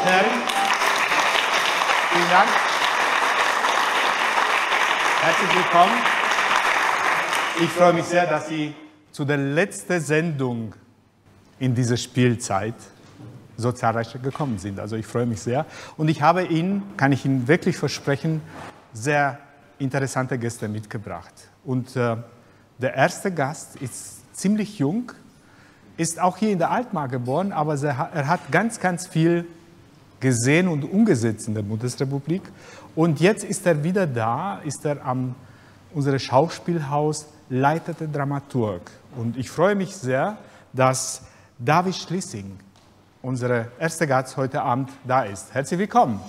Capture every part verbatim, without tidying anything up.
Herren, vielen Dank. Herzlich willkommen. Ich freue mich sehr, dass Sie zu der letzten Sendung in dieser Spielzeit so zahlreich gekommen sind. Also ich freue mich sehr. Und ich habe Ihnen, kann ich Ihnen wirklich versprechen, sehr interessante Gäste mitgebracht. Und äh, der erste Gast ist ziemlich jung, ist auch hier in der Altmark geboren, aber er hat ganz, ganz viel gesehen und umgesetzt in der Bundesrepublik. Und jetzt ist er wieder da, ist er am unserem Schauspielhaus leitender Dramaturg. Und ich freue mich sehr, dass David Schlissing, unser erster Gast heute Abend, da ist. Herzlich willkommen.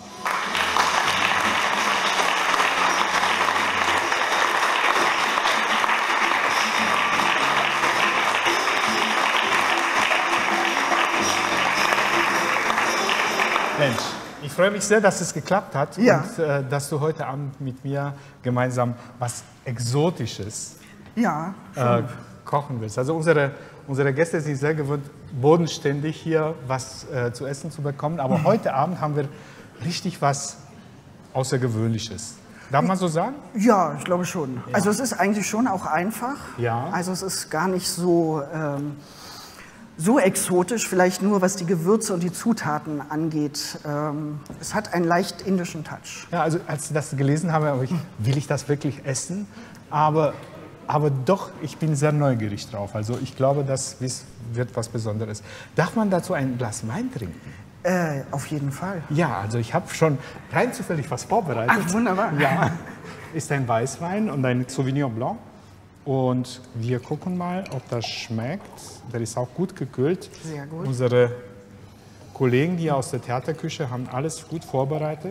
Mensch, ich freue mich sehr, dass es geklappt hat ja. und äh, dass du heute Abend mit mir gemeinsam was Exotisches ja, äh, kochen willst. Also unsere, unsere Gäste sind sehr gewöhnt, bodenständig hier was äh, zu essen zu bekommen. Aber mhm. heute Abend haben wir richtig was Außergewöhnliches. Darf man so sagen? Ja, ich glaube schon. Ja. Also es ist eigentlich schon auch einfach. Ja. Also es ist gar nicht so... Ähm, So exotisch, vielleicht nur was die Gewürze und die Zutaten angeht. Ähm, es hat einen leicht indischen Touch. Ja, also als ich das gelesen habe, habe ich, will ich das wirklich essen? Aber, aber doch, ich bin sehr neugierig drauf. Also ich glaube, das wird was Besonderes. Darf man dazu ein Glas Wein trinken? Äh, auf jeden Fall. Ja, also ich habe schon rein zufällig was vorbereitet. Ach, wunderbar. Ja, ist ein Weißwein und ein Sauvignon Blanc. Und wir gucken mal, ob das schmeckt. Der ist auch gut gekühlt. Sehr gut. Unsere Kollegen hier aus der Theaterküche haben alles gut vorbereitet.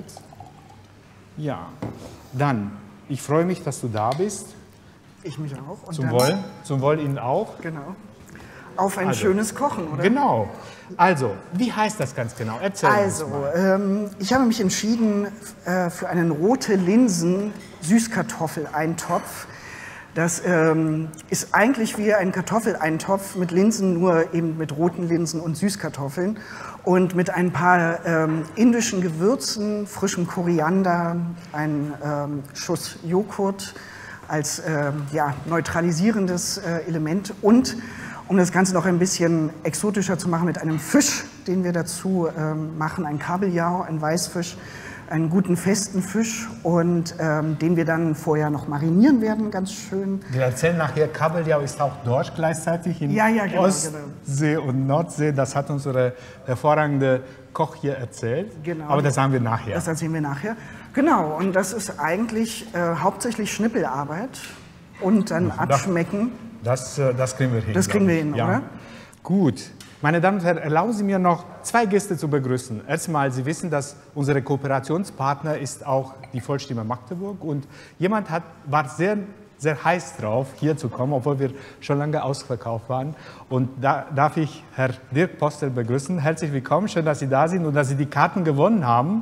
Ja, dann, ich freue mich, dass du da bist. Ich mich auch. Und zum dann, Wohl, zum Wohl Ihnen auch. Genau. Auf ein also, schönes Kochen, oder? Genau. Also, wie heißt das ganz genau? Erzähl also, uns mal. Ähm, ich habe mich entschieden äh, für einen rote Linsen Süßkartoffeleintopf. Das ähm, ist eigentlich wie ein Kartoffeleintopf mit Linsen, nur eben mit roten Linsen und Süßkartoffeln und mit ein paar ähm, indischen Gewürzen, frischem Koriander, ein ähm, Schuss Joghurt als ähm, ja, neutralisierendes äh, Element und um das Ganze noch ein bisschen exotischer zu machen, mit einem Fisch, den wir dazu ähm, machen, ein Kabeljau, ein Weißfisch, einen guten festen Fisch und ähm, den wir dann vorher noch marinieren werden, ganz schön. Wir erzählen nachher, Kabeljau ist auch Dorsch gleichzeitig in ja, ja, genau, Ostsee genau. und Nordsee. Das hat unsere hervorragende Koch hier erzählt. Genau. Aber das sagen wir nachher. Das erzählen wir nachher. Genau, und das ist eigentlich äh, hauptsächlich Schnippelarbeit und dann das, abschmecken. Das, das kriegen wir hin. Das kriegen wir hin, ja. oder? Gut. Meine Damen und Herren, erlauben Sie mir noch zwei Gäste zu begrüßen. Erstmal, Sie wissen, dass unser Kooperationspartner ist auch die Vollstimme Magdeburg. Und jemand hat, war sehr, sehr heiß drauf, hier zu kommen, obwohl wir schon lange ausverkauft waren. Und da darf ich Herr Dirk Postel begrüßen. Herzlich willkommen, schön, dass Sie da sind und dass Sie die Karten gewonnen haben.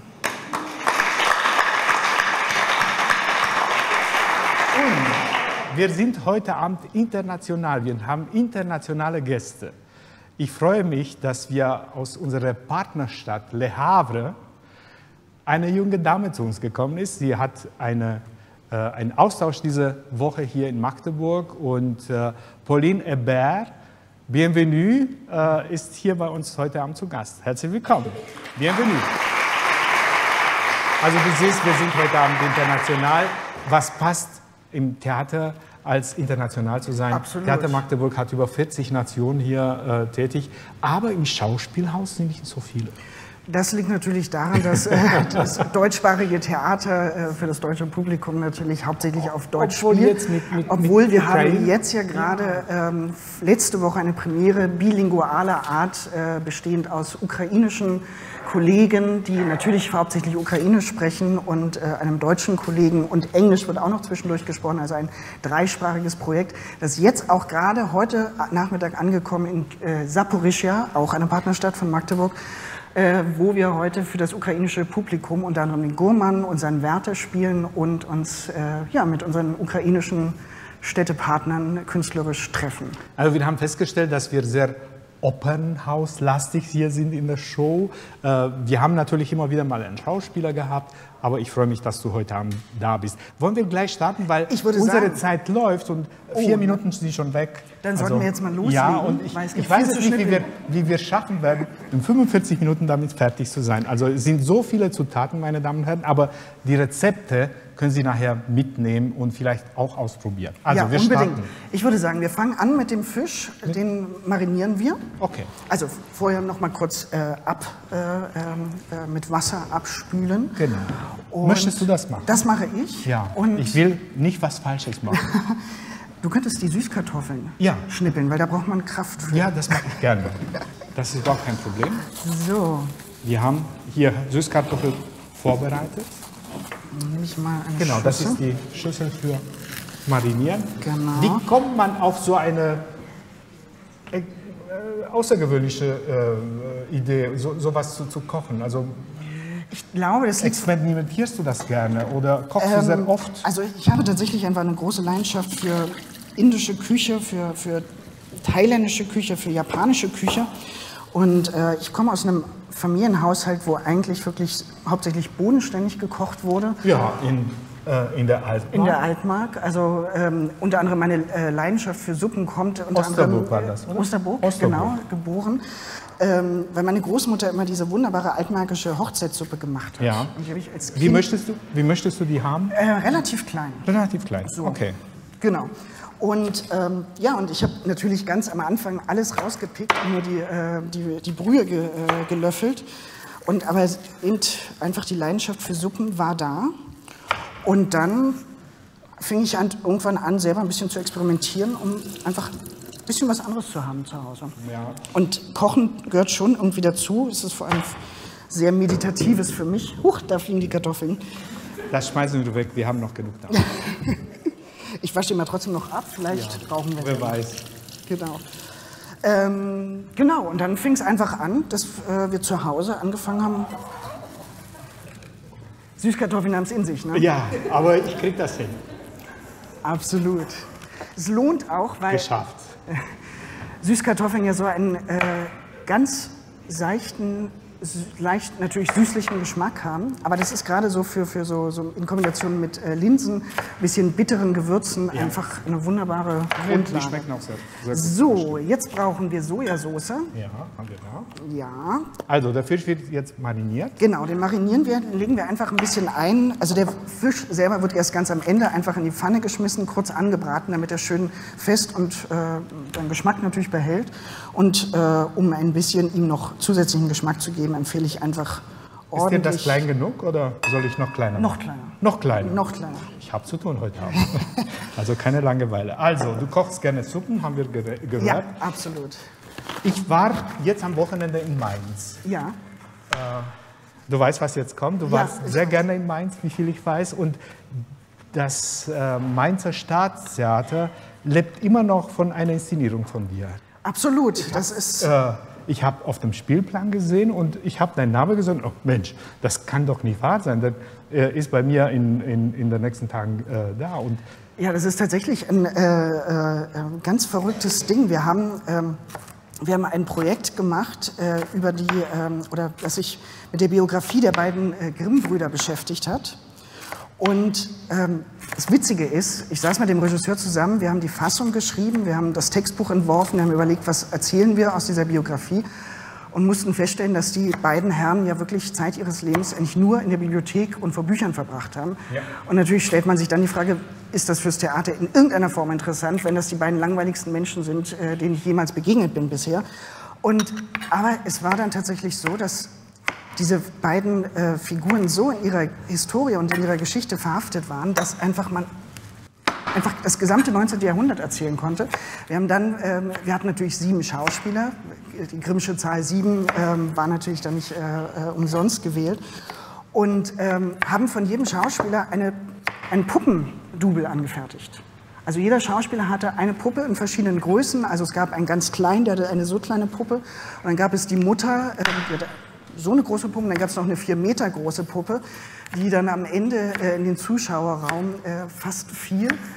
Und wir sind heute Abend international. Wir haben internationale Gäste. Ich freue mich, dass wir aus unserer Partnerstadt Le Havre eine junge Dame zu uns gekommen ist. Sie hat eine, äh, einen Austausch diese Woche hier in Magdeburg und äh, Pauline Hébert, bienvenue, äh, ist hier bei uns heute Abend zu Gast. Herzlich willkommen. Bienvenue. Also du siehst, wir sind heute Abend international. Was passt im Theater als international zu sein? Absolut. Theater Magdeburg hat über vierzig Nationen hier äh, tätig, aber im Schauspielhaus sind nicht so viele. Das liegt natürlich daran, dass äh, das deutschsprachige Theater äh, für das deutsche Publikum natürlich hauptsächlich auf Deutsch Obwohl spielt. Jetzt mit, mit, Obwohl mit wir Ukraine. haben jetzt ja gerade ähm, letzte Woche eine Premiere bilingualer Art, äh, bestehend aus ukrainischen Kollegen, die natürlich hauptsächlich Ukrainisch sprechen und äh, einem deutschen Kollegen und Englisch wird auch noch zwischendurch gesprochen, also ein dreisprachiges Projekt, das jetzt auch gerade heute Nachmittag angekommen in äh, Saporischschja, auch eine Partnerstadt von Magdeburg, äh, wo wir heute für das ukrainische Publikum unter anderem den Gurman, unseren Wärter spielen und uns äh, ja, mit unseren ukrainischen Städtepartnern künstlerisch treffen. Also wir haben festgestellt, dass wir sehr Opernhauslastig hier sind in der Show. Äh, wir haben natürlich immer wieder mal einen Schauspieler gehabt, aber ich freue mich, dass du heute Abend da bist. Wollen wir gleich starten, weil unsere sagen, Zeit läuft und vier oh, Minuten sind schon weg. Dann sollten also, wir jetzt mal loslegen. Ja, und ich, ich weiß jetzt nicht, wie wir, wie wir schaffen werden, in fünfundvierzig Minuten damit fertig zu sein. Also es sind so viele Zutaten, meine Damen und Herren, aber die Rezepte können Sie nachher mitnehmen und vielleicht auch ausprobieren. Also ja, wir unbedingt. starten. Ich würde sagen, wir fangen an mit dem Fisch, den marinieren wir. Okay. Also vorher noch mal kurz äh, ab, äh, äh, mit Wasser abspülen. Genau. Und möchtest du das machen? Das mache ich. Ja, und ich will nicht was Falsches machen. Du könntest die Süßkartoffeln ja. schnippeln, weil da braucht man Kraft für. Ja, das mache ich gerne. Das ist überhaupt kein Problem. So. Wir haben hier Süßkartoffeln vorbereitet. Dann nehme ich mal eine Genau, Schüssel. das ist die Schüssel für Marinieren. Genau. Wie kommt man auf so eine äh, außergewöhnliche äh, Idee, so, sowas zu, zu kochen? Also, ich glaube, das liegt... Experimentierst du das gerne oder kochst ähm, du sehr oft? Also ich habe tatsächlich einfach eine große Leidenschaft für indische Küche, für, für thailändische Küche, für japanische Küche. Und äh, ich komme aus einem Familienhaushalt, wo eigentlich wirklich hauptsächlich bodenständig gekocht wurde. Ja, in, äh, in der Altmark. In der Altmark. Also ähm, unter anderem meine äh, Leidenschaft für Suppen kommt unter Osterburg anderem, war das, oder? Osterburg, Osterburg. genau, geboren. Ähm, weil meine Großmutter immer diese wunderbare altmärkische Hochzeitssuppe gemacht hat. Ja. Und die habe ich als Kind, wie, möchtest du, wie möchtest du die haben? Äh, relativ klein. Relativ klein, so. Okay. Genau. Und ähm, ja, und ich habe natürlich ganz am Anfang alles rausgepickt und nur die, äh, die, die Brühe ge, äh, gelöffelt. Und aber eben einfach die Leidenschaft für Suppen war da. Und dann fing ich an, irgendwann an, selber ein bisschen zu experimentieren, um einfach ein bisschen was anderes zu haben zu Hause. Ja. Und Kochen gehört schon irgendwie dazu. Es ist vor allem sehr Meditatives für mich. Huch, da fliegen die Kartoffeln. Das schmeißen wir weg, wir haben noch genug da. Ich wasche die mal trotzdem noch ab, vielleicht ja, brauchen wir wer den. weiß. Genau. Ähm, genau, und dann fing es einfach an, dass äh, wir zu Hause angefangen haben. Süßkartoffeln haben es in sich, ne? Ja, aber ich krieg das hin. Absolut. Es lohnt auch, weil Geschafft. Süßkartoffeln ja so einen äh, ganz seichten, leicht natürlich süßlichen Geschmack haben. Aber das ist gerade so für, für so, so in Kombination mit äh, Linsen, ein bisschen bitteren Gewürzen, ja, einfach eine wunderbare Grundlage. Die schmecken auch sehr, sehr gut. So, jetzt brauchen wir Sojasauce. Ja, haben wir da. Ja. Also der Fisch wird jetzt mariniert. Genau, den marinieren wir, den legen wir einfach ein bisschen ein. Also der Fisch selber wird erst ganz am Ende einfach in die Pfanne geschmissen, kurz angebraten, damit er schön fest und äh, den Geschmack natürlich behält. Und äh, um ein bisschen ihm noch zusätzlichen Geschmack zu geben, empfehle ich einfach ordentlich... Ist dir das klein genug oder soll ich noch kleiner machen? Noch kleiner. Noch kleiner? Noch kleiner. Ich habe zu tun heute Abend. Also keine Langeweile. Also, du kochst gerne Suppen, haben wir gehört. Ja, absolut. Ich war jetzt am Wochenende in Mainz. Ja. Äh, du weißt, was jetzt kommt. Du Ja, warst sehr gerne in Mainz, wie viel ich weiß. Und das äh, Mainzer Staatstheater lebt immer noch von einer Inszenierung von dir. Absolut. Das ist... Äh, ich habe auf dem Spielplan gesehen und ich habe deinen Namen gesehen. Oh Mensch, das kann doch nicht wahr sein. Das äh, ist bei mir in, in, in den nächsten Tagen äh, da. Und ja, das ist tatsächlich ein äh, äh, ganz verrücktes Ding. Wir haben, ähm, wir haben ein Projekt gemacht, äh, über die, ähm, oder das sich mit der Biografie der beiden äh, Grimm-Brüder beschäftigt hat. Und ähm, das Witzige ist, ich saß mit dem Regisseur zusammen, wir haben die Fassung geschrieben, wir haben das Textbuch entworfen, wir haben überlegt, was erzählen wir aus dieser Biografie und mussten feststellen, dass die beiden Herren ja wirklich Zeit ihres Lebens eigentlich nur in der Bibliothek und vor Büchern verbracht haben. Ja. Und natürlich stellt man sich dann die Frage, ist das fürs Theater in irgendeiner Form interessant, wenn das die beiden langweiligsten Menschen sind, äh, denen ich jemals begegnet bin bisher. Und, aber es war dann tatsächlich so, dass diese beiden äh, Figuren so in ihrer Historie und in ihrer Geschichte verhaftet waren, dass einfach man einfach das gesamte neunzehnte Jahrhundert erzählen konnte. Wir haben dann, ähm, wir hatten natürlich sieben Schauspieler. Die Grimmsche Zahl sieben ähm, war natürlich dann nicht äh, äh, umsonst gewählt. Und ähm, haben von jedem Schauspieler eine, einen Puppendouble angefertigt. Also jeder Schauspieler hatte eine Puppe in verschiedenen Größen. Also es gab einen ganz kleinen, der hatte eine so kleine Puppe. Und dann gab es die Mutter, äh, die hatte so eine große Puppe, dann gab es noch eine vier Meter große Puppe, die dann am Ende äh, in den Zuschauerraum äh, fast fiel.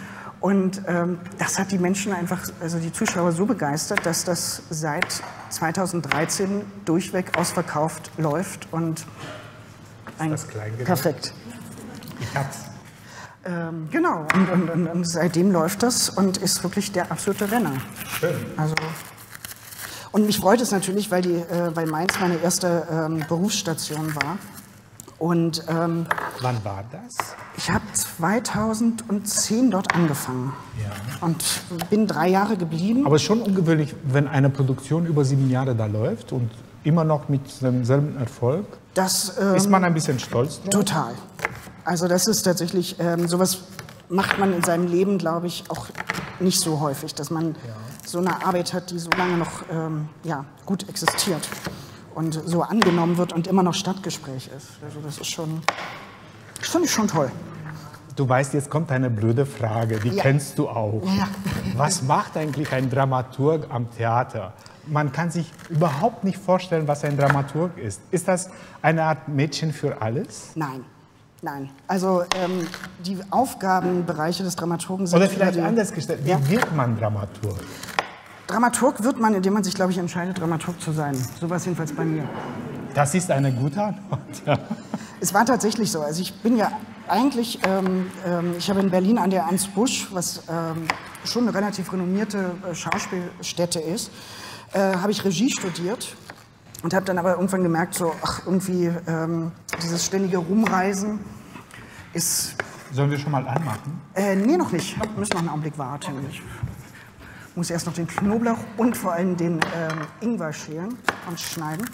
Und ähm, das hat die Menschen einfach, also die Zuschauer so begeistert, dass das seit zweitausenddreizehn durchweg ausverkauft läuft und ein, das Kleingedruckte? Perfekt. Ich hab's. Ähm, genau, und, und, und, und seitdem läuft das und ist wirklich der absolute Renner. Schön. Also, und mich freut es natürlich, weil, die, äh, weil Mainz meine erste ähm, Berufsstation war. Und, ähm, wann war das? Ich habe zweitausendzehn dort angefangen Ja. und bin drei Jahre geblieben. Aber es ist schon ungewöhnlich, wenn eine Produktion über sieben Jahre da läuft und immer noch mit demselben Erfolg. Das, ähm, ist man ein bisschen stolz drauf? Total. Also das ist tatsächlich, ähm, sowas macht man in seinem Leben, glaube ich, auch nicht so häufig, dass man ja. so eine Arbeit hat, die so lange noch ähm, ja, gut existiert und so angenommen wird und immer noch Stadtgespräch ist. Also das ist schon, das finde ich schon toll. Du weißt, jetzt kommt eine blöde Frage, die ja. kennst du auch. Ja. Was macht eigentlich ein Dramaturg am Theater? Man kann sich überhaupt nicht vorstellen, was ein Dramaturg ist. Ist das eine Art Mädchen für alles? Nein, nein. Also ähm, die Aufgabenbereiche des Dramaturgen sind... Oder vielleicht die, anders gestellt, wie ja. wird man Dramaturg? Dramaturg wird man, indem man sich, glaube ich, entscheidet, Dramaturg zu sein. So war es jedenfalls bei mir. Das ist eine gute Antwort. Ja. Es war tatsächlich so. Also ich bin ja eigentlich, ähm, ähm, ich habe in Berlin an der Ernst Busch, was ähm, schon eine relativ renommierte äh, Schauspielstätte ist, äh, habe ich Regie studiert und habe dann aber irgendwann gemerkt, so, ach, irgendwie ähm, dieses ständige Rumreisen ist... Sollen wir schon mal anmachen? Äh, nee, noch nicht. Wir müssen noch einen Augenblick warten. Ich muss erst noch den Knoblauch und vor allem den ähm, Ingwer schälen und schneiden.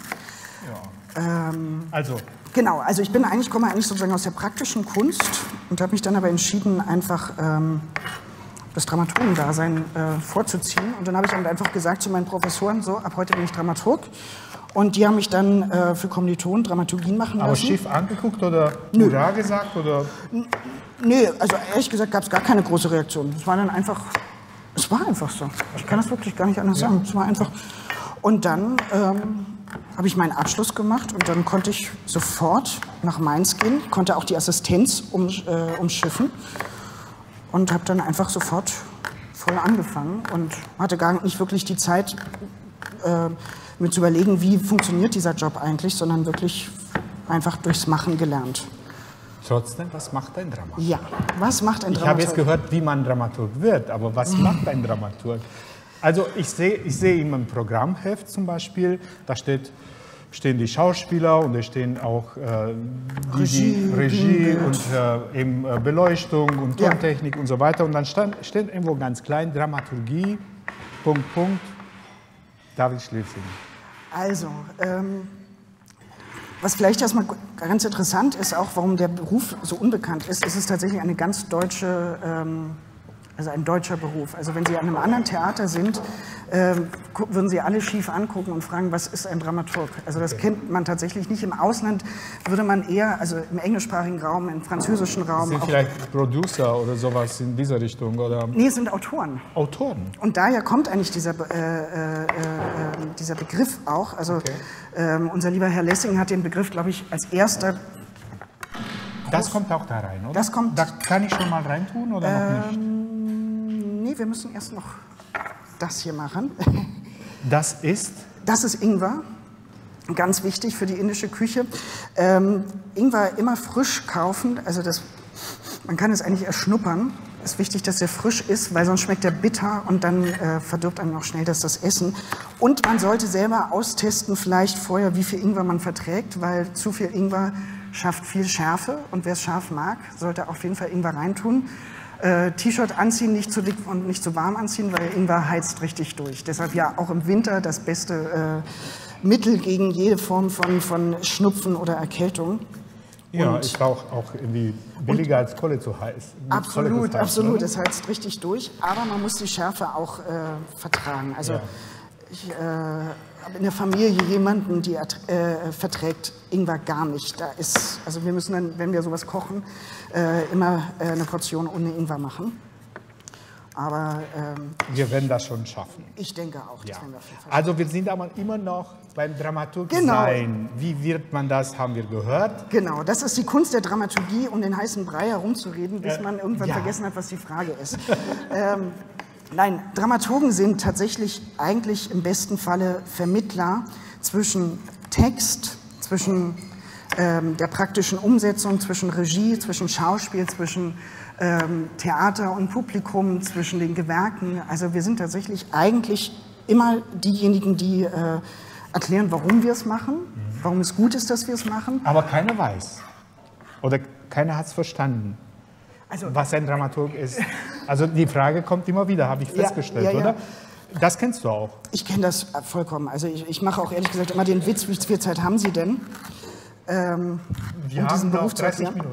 Ja. Ähm, also... Genau, also ich bin eigentlich, komme eigentlich sozusagen aus der praktischen Kunst und habe mich dann aber entschieden, einfach ähm, das Dramaturgendasein äh, vorzuziehen. Und dann habe ich dann einfach gesagt zu meinen Professoren, so, ab heute bin ich Dramaturg. Und die haben mich dann äh, für Kommilitonen Dramaturgien machen lassen. Aber schief angeguckt oder Nö. Hurra gesagt? Oder? Nee, also ehrlich gesagt gab es gar keine große Reaktion. Es war dann einfach, es war einfach so. Ich kann das wirklich gar nicht anders ja. sagen. Es war einfach. Und dann... Ähm, habe ich meinen Abschluss gemacht und dann konnte ich sofort nach Mainz gehen, konnte auch die Assistenz um, äh, umschiffen und habe dann einfach sofort voll angefangen und hatte gar nicht wirklich die Zeit, äh, mir zu überlegen, wie funktioniert dieser Job eigentlich, sondern wirklich einfach durchs Machen gelernt. Trotzdem, was macht ein Dramaturg? Ja, was macht ein Dramaturg? Ich habe jetzt gehört, wie man Dramaturg wird, aber was mhm. macht ein Dramaturg? Also ich sehe ich seh in meinem Programmheft zum Beispiel, da steht, stehen die Schauspieler und da stehen auch äh, die, Regie, die Regie und äh, eben äh, Beleuchtung und Tontechnik ja. und so weiter. Und dann stand, steht irgendwo ganz klein Dramaturgie, Punkt, Punkt, David Schlesing. Also, ähm, was vielleicht erstmal ganz interessant ist, auch warum der Beruf so unbekannt ist, ist es tatsächlich eine ganz deutsche... Ähm, Also ein deutscher Beruf. Also wenn Sie an einem anderen Theater sind, äh, würden Sie alle schief angucken und fragen, was ist ein Dramaturg? Also das okay. kennt man tatsächlich nicht. Im Ausland würde man eher, also im englischsprachigen Raum, im französischen Raum... Sind auch vielleicht Producer oder sowas in dieser Richtung? Oder? Nee, es sind Autoren. Autoren? Und daher kommt eigentlich dieser, äh, äh, äh, dieser Begriff auch. Also okay. ähm, unser lieber Herr Lessing hat den Begriff, glaube ich, als erster... Das kommt auch da rein, oder? Das kommt... Da kann ich schon mal reintun oder ähm, noch nicht? Nee, wir müssen erst noch das hier machen. Das ist? Das ist Ingwer. Ganz wichtig für die indische Küche. Ähm, Ingwer immer frisch kaufen. Also das, man kann es eigentlich erschnuppern. Es ist wichtig, dass er frisch ist, weil sonst schmeckt er bitter und dann äh, verdirbt einem auch schnell das, das Essen. Und man sollte selber austesten, vielleicht vorher, wie viel Ingwer man verträgt, weil zu viel Ingwer schafft viel Schärfe. Und wer es scharf mag, sollte auf jeden Fall Ingwer reintun. Äh, T-Shirt anziehen, nicht zu dick und nicht zu warm anziehen, weil Ingwer heizt richtig durch. Deshalb ja auch im Winter das beste äh, Mittel gegen jede Form von, von Schnupfen oder Erkältung. Ja, und, ist auch, auch irgendwie billiger als Kohle zu heiß. Absolut, heiß, absolut. Es heizt richtig durch, aber man muss die Schärfe auch äh, vertragen. Also ja. ich äh, habe in der Familie jemanden, die äh, verträgt Ingwer gar nicht. Da ist, also wir müssen dann, wenn wir sowas kochen, äh, immer äh, eine Portion ohne Ingwer machen. Aber ähm, wir werden das schon schaffen. Ich denke auch. Das ja. werden wir auf jeden Fall also wir sind aber immer noch beim Dramaturg genau. sein. Wie wird man das, haben wir gehört. Genau, das ist die Kunst der Dramaturgie, um den heißen Brei herumzureden, bis äh, man irgendwann ja. vergessen hat, was die Frage ist. ähm, nein, Dramaturgen sind tatsächlich eigentlich im besten Falle Vermittler zwischen Text, zwischen ähm, der praktischen Umsetzung, zwischen Regie, zwischen Schauspiel, zwischen ähm, Theater und Publikum, zwischen den Gewerken. Also wir sind tatsächlich eigentlich immer diejenigen, die äh, erklären, warum wir es machen, warum es gut ist, dass wir es machen. Aber keiner weiß. Oder keiner hat es verstanden, also, was ein Dramaturg ist. Also die Frage kommt immer wieder, habe ich festgestellt, ja, ja, ja. oder? Das kennst du auch. Ich kenne das vollkommen. Also ich, ich mache auch ehrlich gesagt immer den Witz, wie viel Zeit haben Sie denn? Ähm, wir um haben diesen Beruf dreißig Minuten.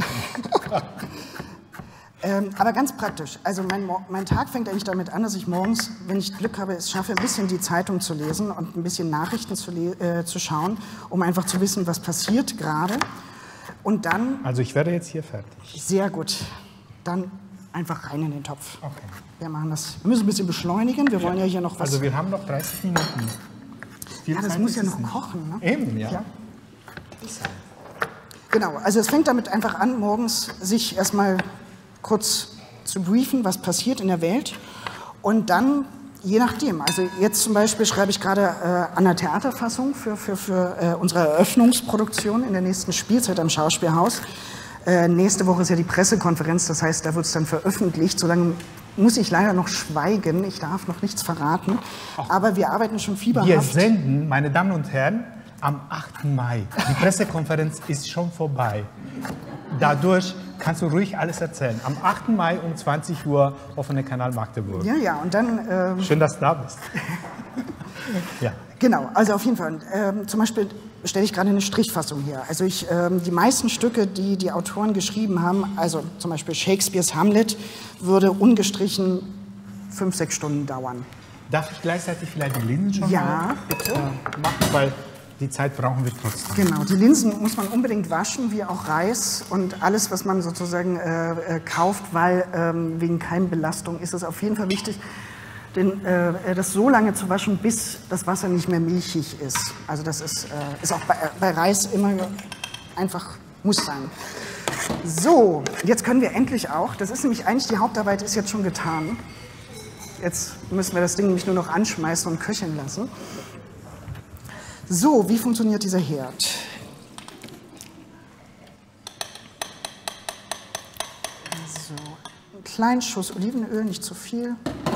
ähm, aber ganz praktisch. Also mein, mein Tag fängt eigentlich damit an, dass ich morgens, wenn ich Glück habe, es schaffe, ein bisschen die Zeitung zu lesen und ein bisschen Nachrichten zu, äh, zu schauen, um einfach zu wissen, was passiert gerade. Und dann... Also ich werde jetzt hier fertig. Sehr gut. Dann einfach rein in den Topf. Okay. Wir machen das. Wir müssen ein bisschen beschleunigen. Wir wollen ja, ja hier noch was... Also wir haben noch dreißig Minuten. Viel ja, das Zeit muss ja noch nicht. kochen. Ne? Eben, ja. ja. Genau, also es fängt damit einfach an, morgens sich erstmal kurz zu briefen, was passiert in der Welt. Und dann, je nachdem, also jetzt zum Beispiel schreibe ich gerade äh, an der Theaterfassung für, für, für äh, unsere Eröffnungsproduktion in der nächsten Spielzeit am Schauspielhaus. Äh, nächste Woche ist ja die Pressekonferenz, das heißt, da wird es dann veröffentlicht. Solange muss ich leider noch schweigen, ich darf noch nichts verraten. Ach, aber wir arbeiten schon fieberhaft. Wir senden, meine Damen und Herren, am achten Mai. Die Pressekonferenz ist schon vorbei. Dadurch kannst du ruhig alles erzählen. Am achten Mai um zwanzig Uhr offener Kanal Magdeburg. Ja, ja, und dann... Ähm, Schön, dass du da bist. ja. Genau, also auf jeden Fall. Ähm, zum Beispiel stelle ich gerade eine Strichfassung her. Also ich, ähm, die meisten Stücke, die die Autoren geschrieben haben, also zum Beispiel Shakespeares Hamlet, würde ungestrichen fünf, sechs Stunden dauern. Darf ich gleichzeitig vielleicht die Linsen schon ja, mal bitte. Äh, machen, weil die Zeit brauchen wir trotzdem. Genau, die Linsen muss man unbedingt waschen, wie auch Reis und alles, was man sozusagen äh, äh, kauft, weil ähm, wegen Keimbelastung ist es auf jeden Fall wichtig, den, äh, das so lange zu waschen, bis das Wasser nicht mehr milchig ist. Also das ist, äh, ist auch bei, bei Reis immer einfach, muss sein. So, jetzt können wir endlich auch, das ist nämlich eigentlich, die Hauptarbeit ist jetzt schon getan. Jetzt müssen wir das Ding nämlich nur noch anschmeißen und köcheln lassen. So, wie funktioniert dieser Herd? So, einen kleinen Schuss Olivenöl, nicht zu viel.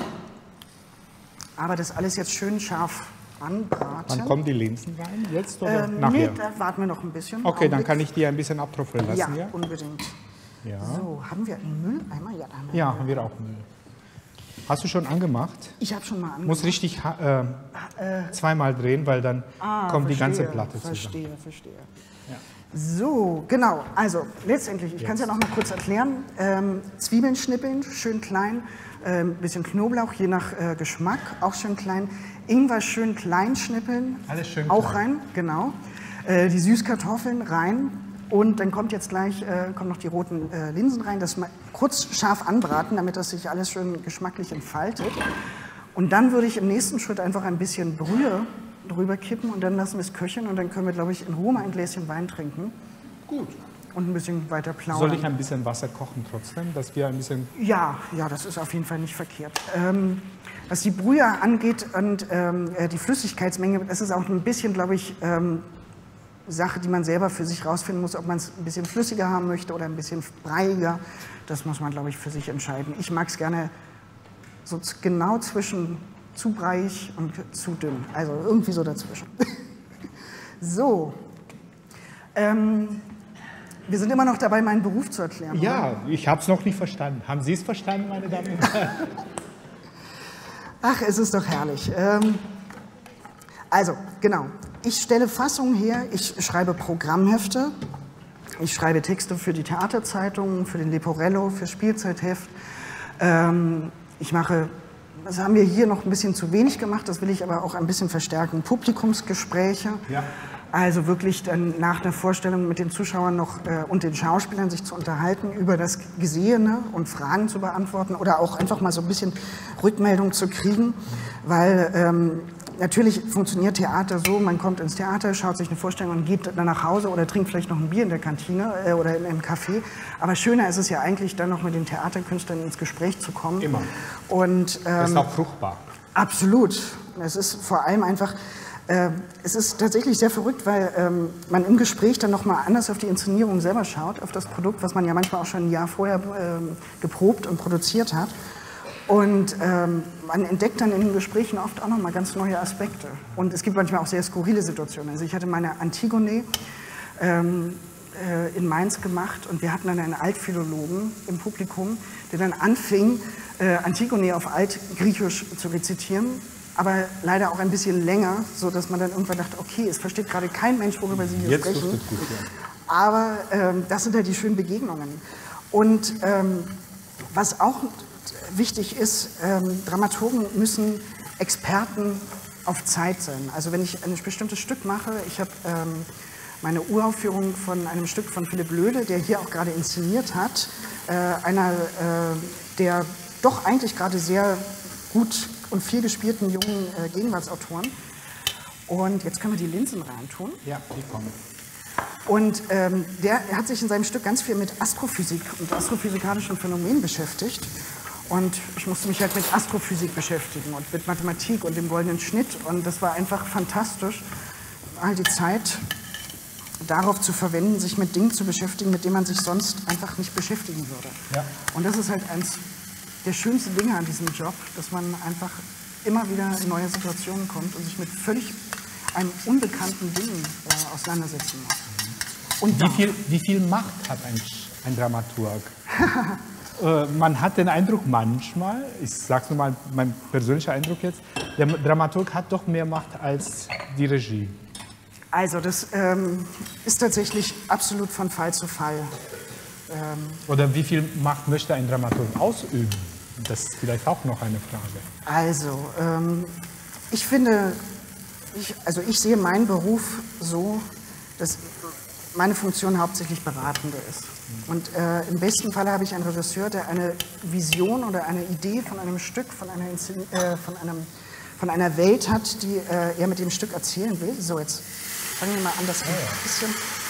Aber das alles jetzt schön scharf anbraten. Wann kommen die Linsen rein? Jetzt oder ähm, nachher? Nee, da warten wir noch ein bisschen. Okay, dann kann ich die ein bisschen abtropfen lassen. Ja, ja? unbedingt. Ja. So, haben wir einen Mülleimer? Ja, da haben wir Ja, einen haben wir auch Müll. Hast du schon angemacht? Ich habe schon mal angemacht. Muss richtig äh, äh, zweimal drehen, weil dann ah, kommt verstehe, die ganze Platte zusammen. Verstehe, verstehe. Ja. So, genau. Also letztendlich, ich kann es ja noch mal kurz erklären. Ähm, Zwiebeln schnippeln, schön klein. Ein ähm, bisschen Knoblauch, je nach äh, Geschmack, auch schön klein. Ingwer schön klein schnippeln. Alles schön auch klein. rein, genau. Äh, die Süßkartoffeln rein. Und dann kommt jetzt gleich äh, kommen noch die roten äh, Linsen rein. Das mal kurz scharf anbraten, damit das sich alles schön geschmacklich entfaltet. Und dann würde ich im nächsten Schritt einfach ein bisschen Brühe drüber kippen und dann lassen wir es köcheln. Und dann können wir, glaube ich, in Ruhe mal ein Gläschen Wein trinken. Gut. Und ein bisschen weiter plaudern. Soll ich ein bisschen Wasser kochen trotzdem, dass wir ein bisschen... Ja, ja, das ist auf jeden Fall nicht verkehrt. Ähm, was die Brühe angeht und ähm, die Flüssigkeitsmenge, das ist auch ein bisschen, glaube ich, ähm, Sache, die man selber für sich rausfinden muss, ob man es ein bisschen flüssiger haben möchte oder ein bisschen breiiger. Das muss man, glaube ich, für sich entscheiden. Ich mag es gerne so genau zwischen zu breiig und zu dünn. Also irgendwie so dazwischen. So. Ähm, Wir sind immer noch dabei, meinen Beruf zu erklären. Ja, oder? ich habe es noch nicht verstanden. Haben Sie es verstanden, meine Damen und Herren? Ach, es ist doch herrlich. Ähm, also, genau. Ich stelle Fassungen her, ich schreibe Programmhefte, ich schreibe Texte für die Theaterzeitungen, für den Leporello, für Spielzeitheft. Ähm, ich mache, das haben wir hier noch ein bisschen zu wenig gemacht, das will ich aber auch ein bisschen verstärken, Publikumsgespräche. Ja. Also wirklich dann nach der Vorstellung mit den Zuschauern noch äh, und den Schauspielern sich zu unterhalten, über das Gesehene und Fragen zu beantworten oder auch einfach mal so ein bisschen Rückmeldung zu kriegen, weil ähm, natürlich funktioniert Theater so, man kommt ins Theater, schaut sich eine Vorstellung und geht dann nach Hause oder trinkt vielleicht noch ein Bier in der Kantine äh, oder in einem Café. Aber schöner ist es ja eigentlich, dann noch mit den Theaterkünstlern ins Gespräch zu kommen. Immer. Und, ähm, das ist auch fruchtbar. Absolut. Es ist vor allem einfach, äh, es ist tatsächlich sehr verrückt, weil ähm, man im Gespräch dann nochmal anders auf die Inszenierung selber schaut, auf das Produkt, was man ja manchmal auch schon ein Jahr vorher ähm, geprobt und produziert hat. Und ähm, man entdeckt dann in den Gesprächen oft auch nochmal ganz neue Aspekte. Und es gibt manchmal auch sehr skurrile Situationen. Also ich hatte meine Antigone ähm, äh, in Mainz gemacht und wir hatten dann einen Altphilologen im Publikum, der dann anfing, äh, Antigone auf Altgriechisch zu rezitieren, aber leider auch ein bisschen länger, sodass man dann irgendwann dachte, okay, es versteht gerade kein Mensch, worüber Sie hier Jetzt sprechen. gut, ja. Aber ähm, das sind halt die schönen Begegnungen. Und ähm, was auch wichtig ist, ähm, Dramaturgen müssen Experten auf Zeit sein. Also wenn ich ein bestimmtes Stück mache, ich habe ähm, meine Uraufführung von einem Stück von Philipp Löde, der hier auch gerade inszeniert hat, äh, einer äh, der doch eigentlich gerade sehr gut und viel gespielten jungen äh, Gegenwartsautoren. Und jetzt können wir die Linsen reintun. Ja, die kommen. Und ähm, der hat sich in seinem Stück ganz viel mit Astrophysik und astrophysikalischen Phänomenen beschäftigt. Und ich musste mich halt mit Astrophysik beschäftigen und mit Mathematik und dem goldenen Schnitt. Und das war einfach fantastisch, all die Zeit darauf zu verwenden, sich mit Dingen zu beschäftigen, mit denen man sich sonst einfach nicht beschäftigen würde. Ja. Und das ist halt eins der schönsten Dinge an diesem Job, dass man einfach immer wieder in neue Situationen kommt und sich mit völlig einem unbekannten Ding äh, auseinandersetzen muss. Und wie, viel, wie viel Macht hat ein, ein Dramaturg? äh, man hat den Eindruck manchmal, ich sage es nur mal, mein persönlicher Eindruck jetzt, der Dramaturg hat doch mehr Macht als die Regie. Also das ähm, ist tatsächlich absolut von Fall zu Fall. Ähm Oder wie viel Macht möchte ein Dramaturg ausüben? Das ist vielleicht auch noch eine Frage. Also, ähm, ich finde, ich, also ich sehe meinen Beruf so, dass meine Funktion hauptsächlich beratende ist. Und äh, im besten Fall habe ich einen Regisseur, der eine Vision oder eine Idee von einem Stück, von einer, äh, von einem, von einer Welt hat, die äh, er mit dem Stück erzählen will. So, jetzt fangen wir mal an, das ein bisschen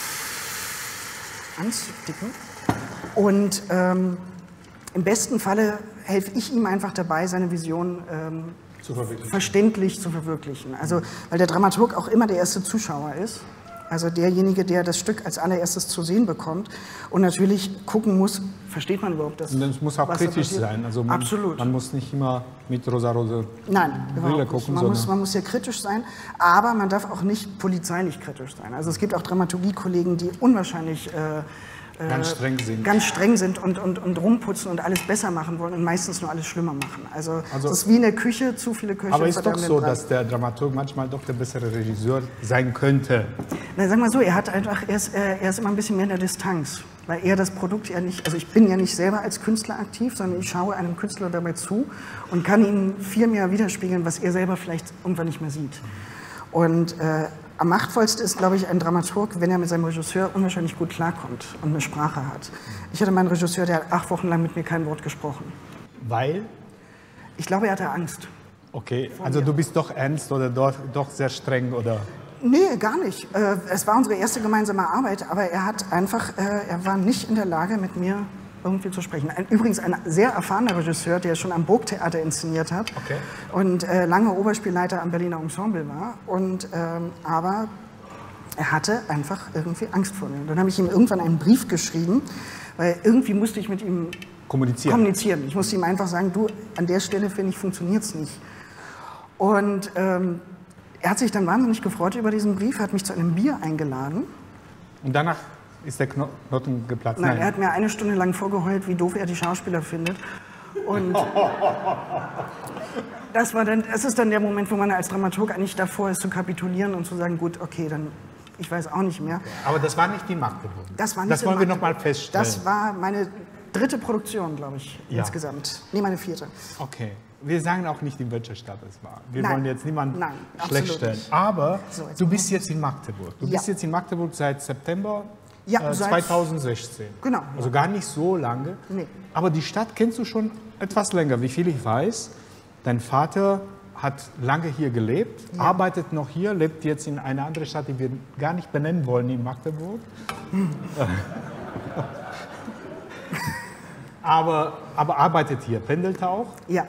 anzudicken. Und ähm, im besten Falle helfe ich ihm einfach dabei, seine Vision ähm, zu verständlich zu verwirklichen. Also, weil der Dramaturg auch immer der erste Zuschauer ist. Also derjenige, der das Stück als allererstes zu sehen bekommt und natürlich gucken muss, versteht man überhaupt das? Und es muss auch kritisch sein. Also man, Absolut. Man muss nicht immer mit rosa-rosa Brille gucken. Man muss, man muss ja kritisch sein, aber man darf auch nicht polizeilich kritisch sein. Also es gibt auch Dramaturgiekollegen, die unwahrscheinlich äh, Ganz streng sind. Ganz streng sind und, und, und rumputzen und alles besser machen wollen und meistens nur alles schlimmer machen. Also, also es ist wie in der Küche, zu viele Köche. Aber ist doch so, dass der Dramaturg manchmal doch der bessere Regisseur sein könnte. Na, sagen wir so, er hat einfach, er ist, er ist immer ein bisschen mehr in der Distanz. Weil er das Produkt ja nicht, also ich bin ja nicht selber als Künstler aktiv, sondern ich schaue einem Künstler dabei zu und kann ihm viel mehr widerspiegeln, was er selber vielleicht irgendwann nicht mehr sieht. Und äh, am machtvollsten ist, glaube ich, ein Dramaturg, wenn er mit seinem Regisseur unwahrscheinlich gut klarkommt und eine Sprache hat. Ich hatte meinen Regisseur, der hat acht Wochen lang mit mir kein Wort gesprochen. Weil? Ich glaube, er hatte Angst. Okay, also du bist doch ernst oder doch, doch sehr streng, oder? Nee, gar nicht. Es war unsere erste gemeinsame Arbeit, aber er hat einfach, er war nicht in der Lage, mit mir irgendwie zu sprechen. Ein, übrigens ein sehr erfahrener Regisseur, der schon am Burgtheater inszeniert hat okay. und äh, lange Oberspielleiter am Berliner Ensemble war. Und, ähm, aber er hatte einfach irgendwie Angst vor mir. Und dann habe ich ihm irgendwann einen Brief geschrieben, weil irgendwie musste ich mit ihm kommunizieren. kommunizieren. Ich musste ihm einfach sagen, du, an der Stelle, finde ich, funktioniert es nicht. Und ähm, er hat sich dann wahnsinnig gefreut über diesen Brief, hat mich zu einem Bier eingeladen. Und danach ist der Knoten geplatzt? Nein, Nein, er hat mir eine Stunde lang vorgeheult, wie doof er die Schauspieler findet. Und das, war dann, das ist dann der Moment, wo man als Dramaturg eigentlich davor ist, zu kapitulieren und zu sagen, gut, okay, dann, ich weiß auch nicht mehr. Aber das war nicht die Magdeburg. Das war nicht Das wollen wir noch mal feststellen. Das war meine dritte Produktion, glaube ich, ja. insgesamt. Nee, meine vierte. Okay. Wir sagen auch nicht, in welcher Stadt es war. Wir Nein. wollen jetzt niemanden Nein, schlecht stellen. nicht. Aber so, du bist jetzt in Magdeburg. Du ja. bist jetzt in Magdeburg seit September ja, äh, seit, zweitausendsechzehn. Genau. Also gar nicht so lange. Nee. Aber die Stadt kennst du schon etwas länger. Wie viel ich weiß, dein Vater hat lange hier gelebt, ja. arbeitet noch hier, lebt jetzt in einer anderen Stadt, die wir gar nicht benennen wollen, in Magdeburg. Hm. aber, aber arbeitet hier, pendelt auch. Ja.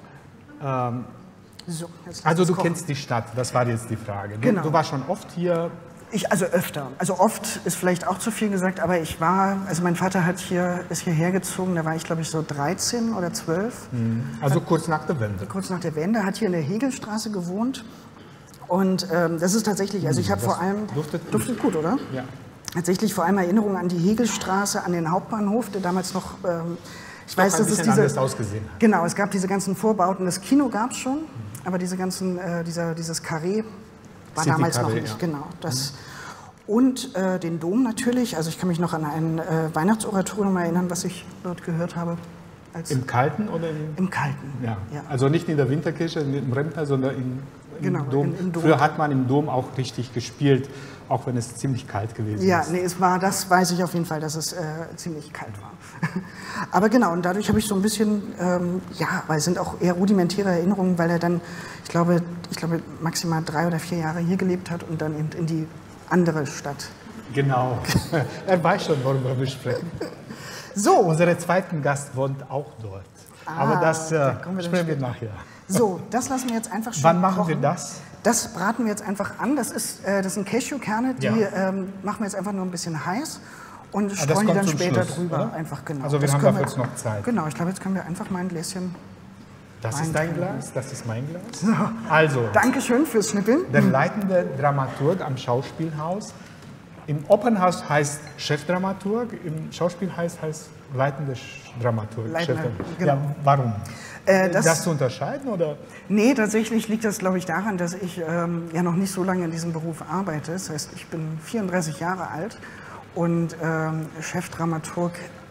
Ähm, so, also du kennst die Stadt, das war jetzt die Frage. Du, genau. du warst schon oft hier? Ich, also öfter. Also oft ist vielleicht auch zu viel gesagt, aber ich war, also mein Vater hat hier, ist hierher gezogen, da war ich glaube ich so dreizehn oder zwölf. Also hat, kurz nach der Wende? Kurz nach der Wende, hat hier in der Hegelstraße gewohnt. Und ähm, das ist tatsächlich, also ich habe vor allem... Duftet gut. Duftet gut, oder? Ja. Tatsächlich vor allem Erinnerungen an die Hegelstraße, an den Hauptbahnhof, der damals noch... Ähm, Ich Doch weiß, dass es diese, anders ausgesehen hat. Genau, es gab diese ganzen Vorbauten. Das Kino gab es schon, aber diese ganzen, äh, dieser, dieses Carré war City damals Carré, noch nicht. Ja. Genau, das, und äh, den Dom natürlich. Also ich kann mich noch an ein äh, Weihnachtsoratorium erinnern, was ich dort gehört habe. Als Im Kalten oder im, Im Kalten. Ja. Ja. Also nicht in der Winterkirche, im Remter, sondern im, im, genau, Dom. Im, im Dom. Früher hat man im Dom auch richtig gespielt, auch wenn es ziemlich kalt gewesen ja, ist. Ja, nee, es war, das weiß ich auf jeden Fall, dass es äh, ziemlich kalt war. Aber genau, und dadurch habe ich so ein bisschen, ähm, ja, weil es sind auch eher rudimentäre Erinnerungen, weil er dann, ich glaube, ich glaube, maximal drei oder vier Jahre hier gelebt hat und dann eben in die andere Stadt. Genau. Er weiß schon, worüber wir sprechen. So, unser zweiter Gast wohnt auch dort. Ah, aber das äh, da wir sprechen wir nachher. So, das lassen wir jetzt einfach schön Wann machen kochen. wir das? Das braten wir jetzt einfach an. Das, ist, äh, das sind Cashewkerne, die Ja. ähm, machen wir jetzt einfach nur ein bisschen heiß und Ah, streuen die dann zum später Schluss, drüber. oder? Einfach, genau. Also wir das haben können dafür jetzt noch Zeit. Genau, ich glaube, jetzt können wir einfach mal ein Gläschen. Das Wein ist dein trinken. Glas, das ist mein Glas. Also, Dankeschön fürs Schnippeln. der leitende Dramaturg am Schauspielhaus. Im Opernhaus heißt Chefdramaturg, im Schauspielhaus heißt leitende Dramaturg. Leitender, Chefdramaturg. genau. Ja, warum? Äh, das, das zu unterscheiden, oder? Nee, tatsächlich liegt das, glaube ich, daran, dass ich ähm, ja noch nicht so lange in diesem Beruf arbeite. Das heißt, ich bin vierunddreißig Jahre alt und ähm, Chefdramaturg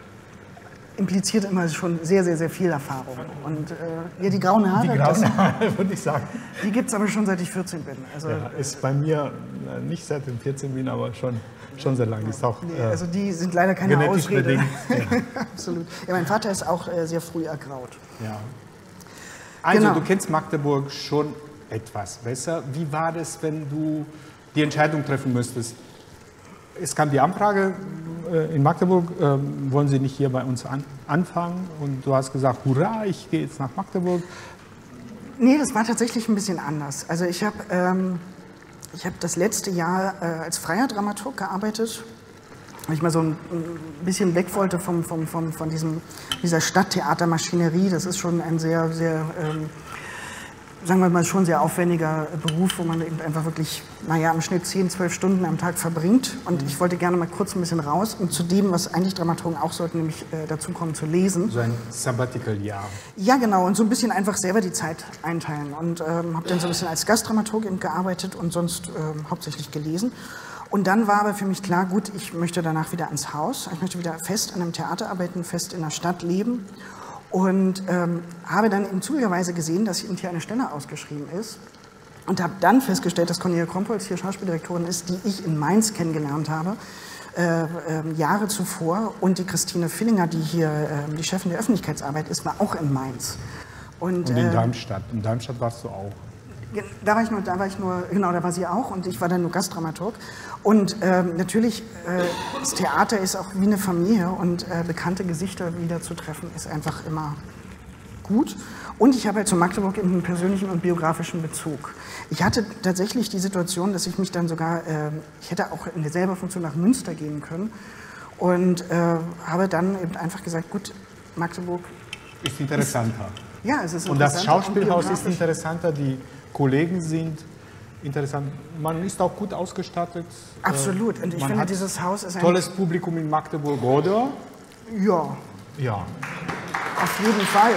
impliziert immer schon sehr, sehr, sehr viel Erfahrung. Und äh, ja, die grauen Haare, Die grauen Haare, würde ich sagen. die gibt es aber schon seit ich vierzehn bin. Also, Ja, ist bei mir äh, nicht seit dem vierzehn bin, aber schon, schon sehr lange. Ist auch nee, äh, also die sind leider keine genetisch Ausrede. bedingt. Ja. Absolut. Ja, mein Vater ist auch äh, sehr früh ergraut. Ja. Also, Genau. du kennst Magdeburg schon etwas besser. Wie war das, wenn du die Entscheidung treffen müsstest? Es kam die Anfrage, äh, in Magdeburg äh, wollen Sie nicht hier bei uns an, anfangen? Und du hast gesagt, hurra, ich gehe jetzt nach Magdeburg. Nee, das war tatsächlich ein bisschen anders. Also ich habe ähm, ich hab das letzte Jahr äh, als freier Dramaturg gearbeitet, weil ich mal so ein, ein bisschen weg wollte vom, vom, vom, von diesem, dieser Stadttheatermaschinerie. Das ist schon ein sehr, sehr, ähm, sagen wir mal, schon sehr aufwendiger Beruf, wo man eben einfach wirklich, naja, im Schnitt zehn, zwölf Stunden am Tag verbringt. Und ich wollte gerne mal kurz ein bisschen raus und zu dem, was eigentlich Dramaturgen auch sollten, nämlich äh, dazu kommen zu lesen. So ein Sabbatical-Jahr. Ja, genau, und so ein bisschen einfach selber die Zeit einteilen. Und ähm, habe dann so ein bisschen als Gastdramaturg eben gearbeitet und sonst ähm, hauptsächlich gelesen. Und dann war aber für mich klar, gut, ich möchte danach wieder ans Haus. Ich möchte wieder fest an einem Theater arbeiten, fest in der Stadt leben. Und ähm, habe dann eben zufälligerweise gesehen, dass eben hier eine Stelle ausgeschrieben ist. Und habe dann festgestellt, dass Cornelia Krompholz hier Schauspieldirektorin ist, die ich in Mainz kennengelernt habe, äh, äh, Jahre zuvor. Und die Christine Villinger, die hier äh, die Chefin der Öffentlichkeitsarbeit ist, war auch in Mainz. Und, Und in äh, Darmstadt. In Darmstadt warst du auch. Da war ich nur, da war ich nur, genau, da war sie auch und ich war dann nur Gastdramaturg. Und ähm, natürlich, äh, das Theater ist auch wie eine Familie und äh, bekannte Gesichter wieder zu treffen, ist einfach immer gut. Und ich habe halt zu Magdeburg einen persönlichen und biografischen Bezug. Ich hatte tatsächlich die Situation, dass ich mich dann sogar, äh, ich hätte auch in derselben Funktion nach Münster gehen können und äh, habe dann eben einfach gesagt, gut, Magdeburg Ist interessanter. ist, ja, es ist Und das interessanter Schauspielhaus ist biografisch. interessanter, die Kollegen sind interessant. Man ist auch gut ausgestattet. Absolut. Und ich Man finde, hat dieses Haus ist ein... tolles Publikum in Magdeburg, oder? Ja, Ja. auf jeden Fall.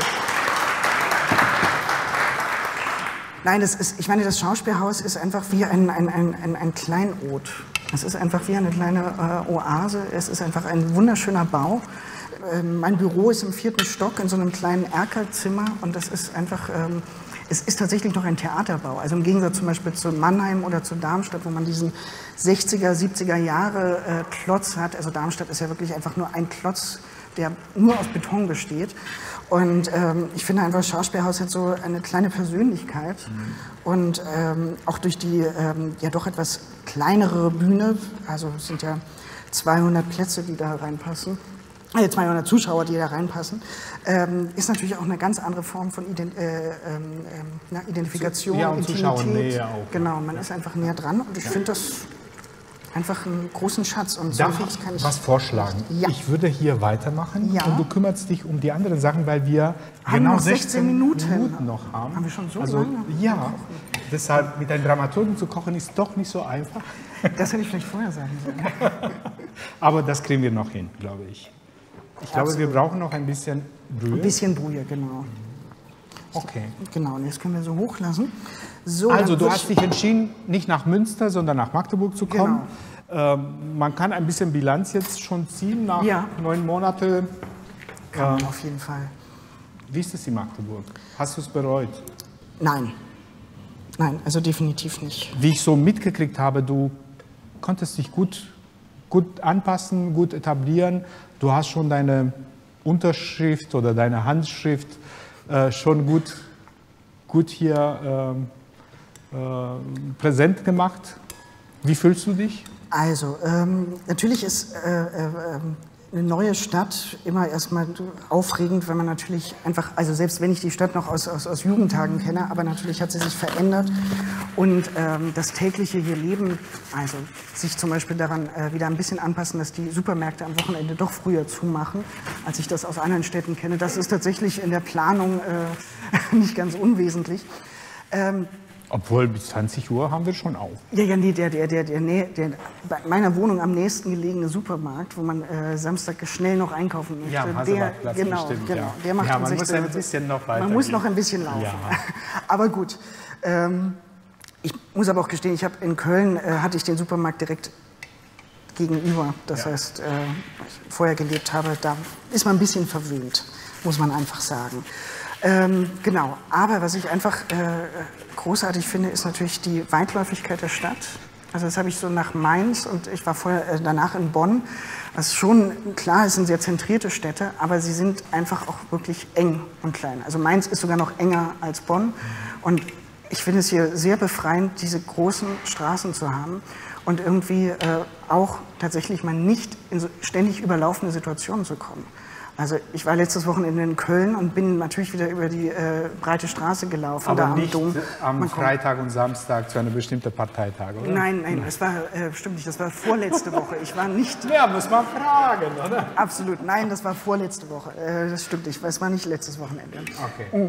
Nein, das ist, ich meine, das Schauspielhaus ist einfach wie ein, ein, ein, ein, ein Kleinod. Es ist einfach wie eine kleine äh, Oase. Es ist einfach ein wunderschöner Bau. äh, mein Büro ist im vierten Stock in so einem kleinen Erkerzimmer und das ist einfach, ähm, es ist tatsächlich noch ein Theaterbau. Also im Gegensatz zum Beispiel zu Mannheim oder zu Darmstadt, wo man diesen sechziger, siebziger Jahre äh, Klotz hat. Also Darmstadt ist ja wirklich einfach nur ein Klotz, der nur aus Beton besteht. Und ähm, ich finde einfach, das Schauspielhaus hat so eine kleine Persönlichkeit. Mhm. Und ähm, auch durch die ähm, ja doch etwas kleinere Bühne, also es sind ja zweihundert Plätze, die da reinpassen, äh, zweihundert Zuschauer, die da reinpassen, ähm, ist natürlich auch eine ganz andere Form von Ident äh, ähm, na, Identifikation, ja, und Intimität. Auch. Genau, man ist einfach näher dran und ich finde das einfach einen großen Schatz. Und Darf so ich kann ich was vorschlagen? Ja. Ich würde hier weitermachen Ja. und du kümmerst dich um die anderen Sachen, weil wir Haben genau noch sechzehn Minuten. Minuten noch haben. Haben wir schon so also, lange? Ja, deshalb mit einem Dramaturgen zu kochen ist doch nicht so einfach. Das hätte ich vielleicht vorher sagen sollen. Aber das kriegen wir noch hin, glaube ich. Ich glaube, Absolut. wir brauchen noch ein bisschen Brühe. Ein bisschen Brühe, genau. Okay. Genau, und jetzt können wir so hochlassen. So, Also dann du wird- hast dich entschieden, nicht nach Münster, sondern nach Magdeburg zu kommen. Genau. Ähm, man kann ein bisschen Bilanz jetzt schon ziehen nach Ja. neun Monaten. Kann man auf jeden Fall. Wie ist es in Magdeburg? Hast du es bereut? Nein. Nein, also definitiv nicht. Wie ich so mitgekriegt habe, du konntest dich gut, gut anpassen, gut etablieren. Du hast schon deine Unterschrift oder deine Handschrift äh, schon gut, gut hier ähm, äh, präsent gemacht. Wie fühlst du dich? Also, ähm, natürlich ist äh, äh, eine neue Stadt immer erstmal aufregend, wenn man natürlich einfach, also selbst wenn ich die Stadt noch aus, aus, aus Jugendtagen kenne, aber natürlich hat sie sich verändert und ähm, das tägliche hier Leben, also sich zum Beispiel daran äh, wieder ein bisschen anpassen, dass die Supermärkte am Wochenende doch früher zumachen, als ich das aus anderen Städten kenne, das ist tatsächlich in der Planung äh, nicht ganz unwesentlich. Ähm, Obwohl bis zwanzig Uhr haben wir schon auf. Ja, ja, nee, der, der, der, der, der, der bei meiner Wohnung am nächsten gelegene Supermarkt, wo man äh, Samstag schnell noch einkaufen möchte, Ja, am der, Hasselbachplatz genau, bestimmt, genau, ja. der macht Ja, um man muss sechzehn ein Uhr. bisschen noch Man muss weitergehen. noch ein bisschen laufen. Ja. Aber gut. Ähm, ich muss aber auch gestehen, ich habe in Köln äh, hatte ich den Supermarkt direkt gegenüber. Das Ja. heißt, äh, ich vorher gelebt habe, da ist man ein bisschen verwöhnt, muss man einfach sagen. Ähm, genau, aber was ich einfach äh, großartig finde, ist natürlich die Weitläufigkeit der Stadt. Also das habe ich so nach Mainz und ich war vorher äh, danach in Bonn. Was schon, klar, es sind sehr zentrierte Städte, aber sie sind einfach auch wirklich eng und klein. Also Mainz ist sogar noch enger als Bonn und ich finde es hier sehr befreiend, diese großen Straßen zu haben und irgendwie äh, auch tatsächlich mal nicht in so ständig überlaufende Situationen zu kommen. Also ich war letztes Wochenende in Köln und bin natürlich wieder über die äh, breite Straße gelaufen. Aber da am nicht Dom. am Man kommt- Freitag und Samstag zu einer bestimmten Parteitag, oder? Nein, nein, das war, äh, stimmt nicht, das war vorletzte Woche. Ich war nicht, Ja, muss man fragen, oder? absolut, nein, das war vorletzte Woche. Äh, das stimmt nicht, es war nicht letztes Wochenende. Okay.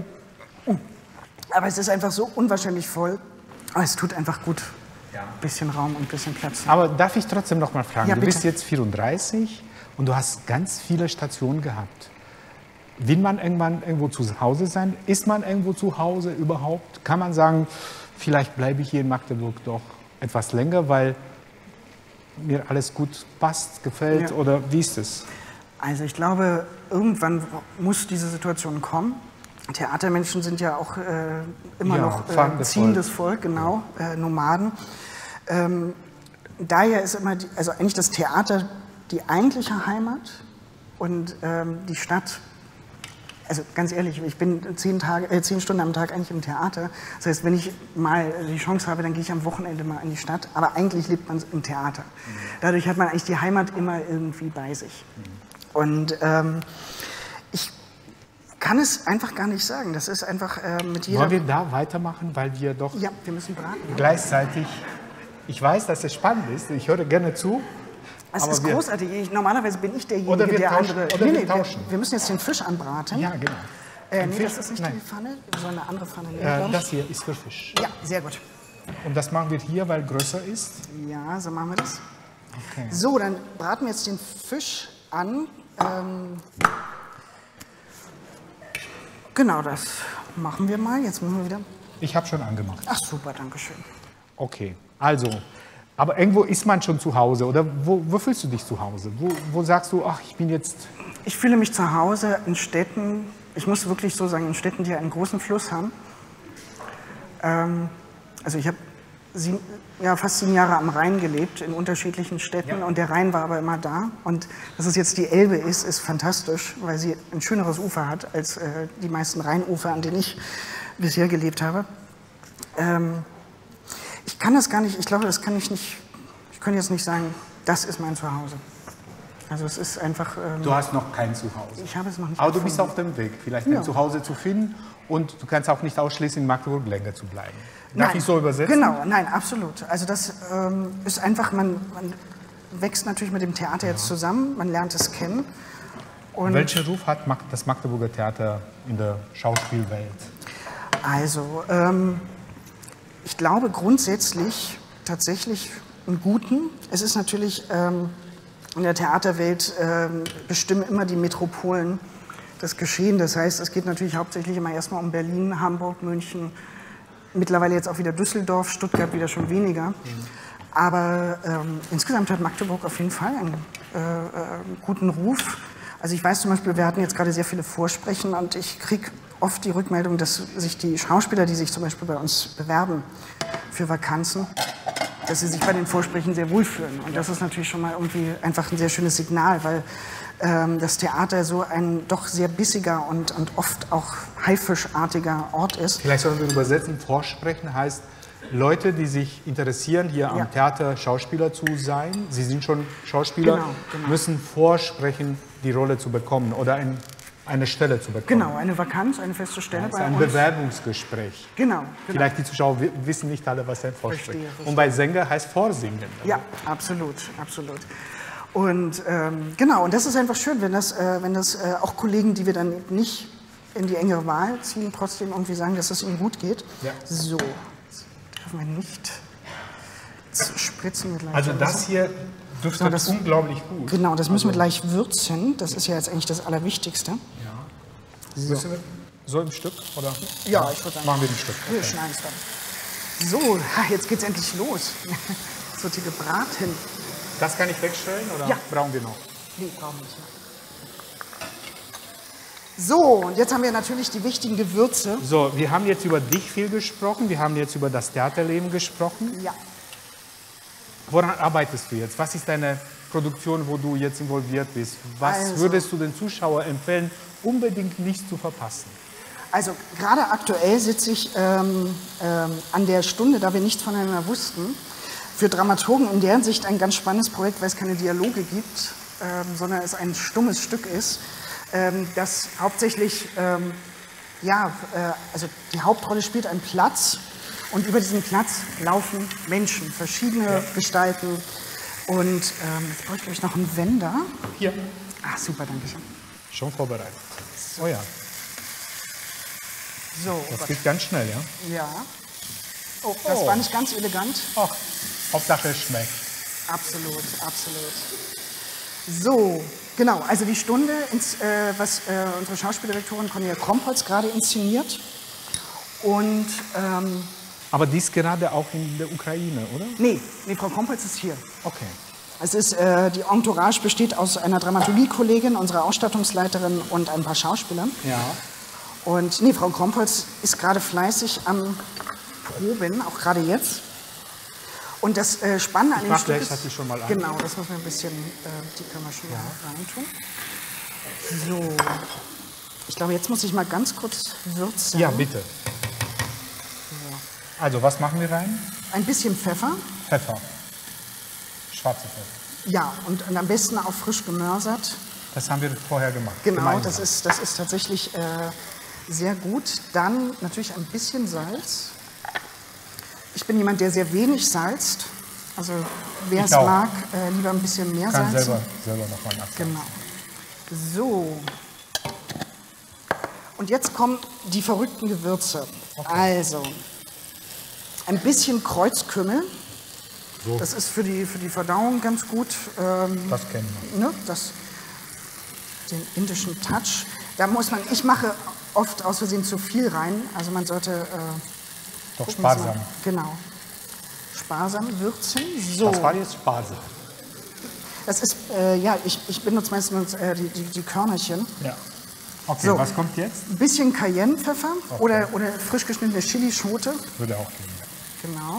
Aber es ist einfach so unwahrscheinlich voll. Aber es tut einfach gut, Ja. ein bisschen Raum und ein bisschen Platz. Aber darf ich trotzdem noch mal fragen? Ja, du bitte. bist jetzt vierunddreißig und du hast ganz viele Stationen gehabt. Will man irgendwann irgendwo zu Hause sein? Ist man irgendwo zu Hause überhaupt? Kann man sagen, vielleicht bleibe ich hier in Magdeburg doch etwas länger, weil mir alles gut passt, gefällt? Ja. Oder wie ist es? Also ich glaube, irgendwann muss diese Situation kommen. Theatermenschen sind ja auch äh, immer Ja, noch äh, fahrendes ziehendes Volk, genau, äh, Nomaden. Ähm, daher ist immer, die, also eigentlich das Theater die eigentliche Heimat und ähm, die Stadt, also ganz ehrlich, ich bin zehn, Tage, äh, zehn Stunden am Tag eigentlich im Theater. Das heißt, wenn ich mal die Chance habe, dann gehe ich am Wochenende mal in die Stadt. Aber eigentlich lebt man im Theater. Dadurch hat man eigentlich die Heimat immer irgendwie bei sich. Und ähm, ich kann es einfach gar nicht sagen. Das ist einfach äh, mit jeder... Wollen wir da weitermachen, weil wir doch Ja, wir müssen braten. Ja. gleichzeitig, ich weiß, dass es spannend ist, ich höre gerne zu. Es aber ist wir- großartig. Ich, normalerweise bin ich derjenige, Oder wir der tauschen- andere... oder wir wir, tauschen. wir müssen jetzt den Fisch anbraten. Ja, genau. Äh, Den nee, Fisch? das ist nicht Nein. die Pfanne, sondern eine andere Pfanne. Nee, Äh, glaub ich. das hier ist für Fisch. Ja, sehr gut. Und das machen wir hier, weil größer ist. Ja, so machen wir das. Okay. So, dann braten wir jetzt den Fisch an. Ähm, genau, das machen wir mal. Jetzt müssen wir wieder... Ich habe schon angemacht. Ach super, danke schön. Okay, also Aber irgendwo ist man schon zu Hause, oder wo, wo fühlst du dich zu Hause? Wo, wo sagst du, ach, ich bin jetzt... Ich fühle mich zu Hause in Städten, ich muss wirklich so sagen, in Städten, die einen großen Fluss haben. Ähm, also ich habe sieben, ja, fast sieben Jahre am Rhein gelebt, in unterschiedlichen Städten, ja. Und der Rhein war aber immer da. Und dass es jetzt die Elbe ist, ist fantastisch, weil sie ein schöneres Ufer hat als äh, die meisten Rheinufer, an denen ich bisher gelebt habe. Ähm, Ich kann das gar nicht, ich glaube, das kann ich nicht, ich kann jetzt nicht sagen, das ist mein Zuhause. Also es ist einfach... Ähm, du hast noch kein Zuhause. Ich habe es noch nicht Aber gefunden. du bist auf dem Weg, vielleicht ja. ein Zuhause zu finden und du kannst auch nicht ausschließen, in Magdeburg länger zu bleiben. Darf nein, ich so übersetzen? Genau, nein, absolut. Also das ähm, ist einfach, man, man wächst natürlich mit dem Theater ja. jetzt zusammen, man lernt es kennen. Und welchen Ruf hat das Magdeburger Theater in der Schauspielwelt? Also... Ähm, Ich glaube grundsätzlich tatsächlich einen guten. Es ist natürlich ähm, in der Theaterwelt ähm, bestimmen immer die Metropolen das Geschehen. Das heißt, es geht natürlich hauptsächlich immer erstmal um Berlin, Hamburg, München, mittlerweile jetzt auch wieder Düsseldorf, Stuttgart wieder schon weniger. Mhm. Aber ähm, insgesamt hat Magdeburg auf jeden Fall einen äh, äh, guten Ruf. Also ich weiß zum Beispiel, wir hatten jetzt gerade sehr viele Vorsprechen und ich kriege oft die Rückmeldung, dass sich die Schauspieler, die sich zum Beispiel bei uns bewerben für Vakanzen, dass sie sich bei den Vorsprechen sehr wohlfühlen. Und das ist natürlich schon mal irgendwie einfach ein sehr schönes Signal, weil ähm, das Theater so ein doch sehr bissiger und, und oft auch haifischartiger Ort ist. Vielleicht sollen wir übersetzen, Vorsprechen heißt, Leute, die sich interessieren, hier am ja. Theater Schauspieler zu sein, sie sind schon Schauspieler, genau, genau. müssen vorsprechen, die Rolle zu bekommen oder ein, eine Stelle zu bekommen. Genau, eine Vakanz, eine feste Stelle ja, bei ein uns. Ein Bewerbungsgespräch. Genau, genau. Vielleicht die Zuschauer wissen nicht alle, was ein Vorsprechen verstehe, verstehe. Und bei Sänger heißt Vorsingen. Oder? Ja, absolut, absolut. Und ähm, genau, und das ist einfach schön, wenn das, äh, wenn das äh, auch Kollegen, die wir dann nicht in die engere Wahl ziehen, trotzdem irgendwie sagen, dass es ihnen gut geht. Ja. So. Dürfen wir nicht spritzen wir gleich. Also das hier duftet so, das, unglaublich gut. Genau, das müssen also, wir gleich würzen. Das ist ja jetzt eigentlich das Allerwichtigste. Ja. So, wir so im Stück? Oder? Ja, ich würde sagen. Machen wir ein Stück. Wir okay. schneiden es dann. So, jetzt geht's endlich los. Es wird hier gebraten. Das kann ich wegstellen oder ja. brauchen wir noch? Nee, brauchen wir nicht mehr. So, und jetzt haben wir natürlich die wichtigen Gewürze. So, wir haben jetzt über dich viel gesprochen, wir haben jetzt über das Theaterleben gesprochen. Ja. Woran arbeitest du jetzt? Was ist deine Produktion, wo du jetzt involviert bist? Was also, würdest du den Zuschauer empfehlen, unbedingt nicht zu verpassen? Also gerade aktuell sitze ich ähm, ähm, an der Stunde, da wir nichts voneinander wussten, für Dramaturgen in der Hinsicht ein ganz spannendes Projekt, weil es keine Dialoge gibt, ähm, sondern es ein stummes Stück ist. Ähm, das hauptsächlich, ähm, ja, äh, also die Hauptrolle spielt ein Platz und über diesen Platz laufen Menschen, verschiedene ja. Gestalten und ähm, jetzt bräuchte ich noch einen Wender. Hier. Ah, super, danke schön. Schon vorbereitet. Oh ja. So. Das Gott. geht ganz schnell, ja? Ja. Oh, das oh. war nicht ganz elegant. Ach, Hauptsache es schmeckt. Absolut, absolut. So, genau, also die Stunde, ins, äh, was äh, unsere Schauspieldirektorin Cornelia Krompholz gerade inszeniert. Und, ähm, aber die ist gerade auch in der Ukraine, oder? Nee, nee, Frau Krompholz ist hier. Okay. Es ist, äh, die Entourage besteht aus einer Dramaturgiekollegin, unserer Ausstattungsleiterin und ein paar Schauspielern. Ja. Und nee, Frau Krompholz ist gerade fleißig am Proben, auch gerade jetzt. Und das äh, Spannende an dem Stück ist, hat sie schon mal an. Genau, das muss man ein bisschen, äh, die können wir schon mal reintun. So, ich glaube, jetzt muss ich mal ganz kurz würzen. Ja, bitte. So. Also, was machen wir rein? Ein bisschen Pfeffer. Pfeffer. Schwarze Pfeffer. Ja, und, und am besten auch frisch gemörsert. Das haben wir vorher gemacht. Genau, das ist, das ist tatsächlich äh, sehr gut. Dann natürlich ein bisschen Salz. Ich bin jemand, der sehr wenig salzt. Also wer es mag, äh, lieber ein bisschen mehr Kann salzen. selber, selber noch mal nachsalzen. Genau. So. Und jetzt kommen die verrückten Gewürze. Okay. Also, ein bisschen Kreuzkümmel. So. Das ist für die, für die Verdauung ganz gut. Ähm, das kennen wir. Ne, das, den indischen Touch. Da muss man, ich mache oft aus Versehen zu viel rein. Also man sollte... Äh, Doch sparsam. Genau. sparsam würzen. So. Das war jetzt sparsam. Das ist, äh, ja, ich, ich benutze meistens äh, die, die, die Körnerchen. Ja. Okay, So. was kommt jetzt? Ein bisschen Cayennepfeffer oder, oder frisch geschnittene Chilischote. Würde auch gehen. Genau.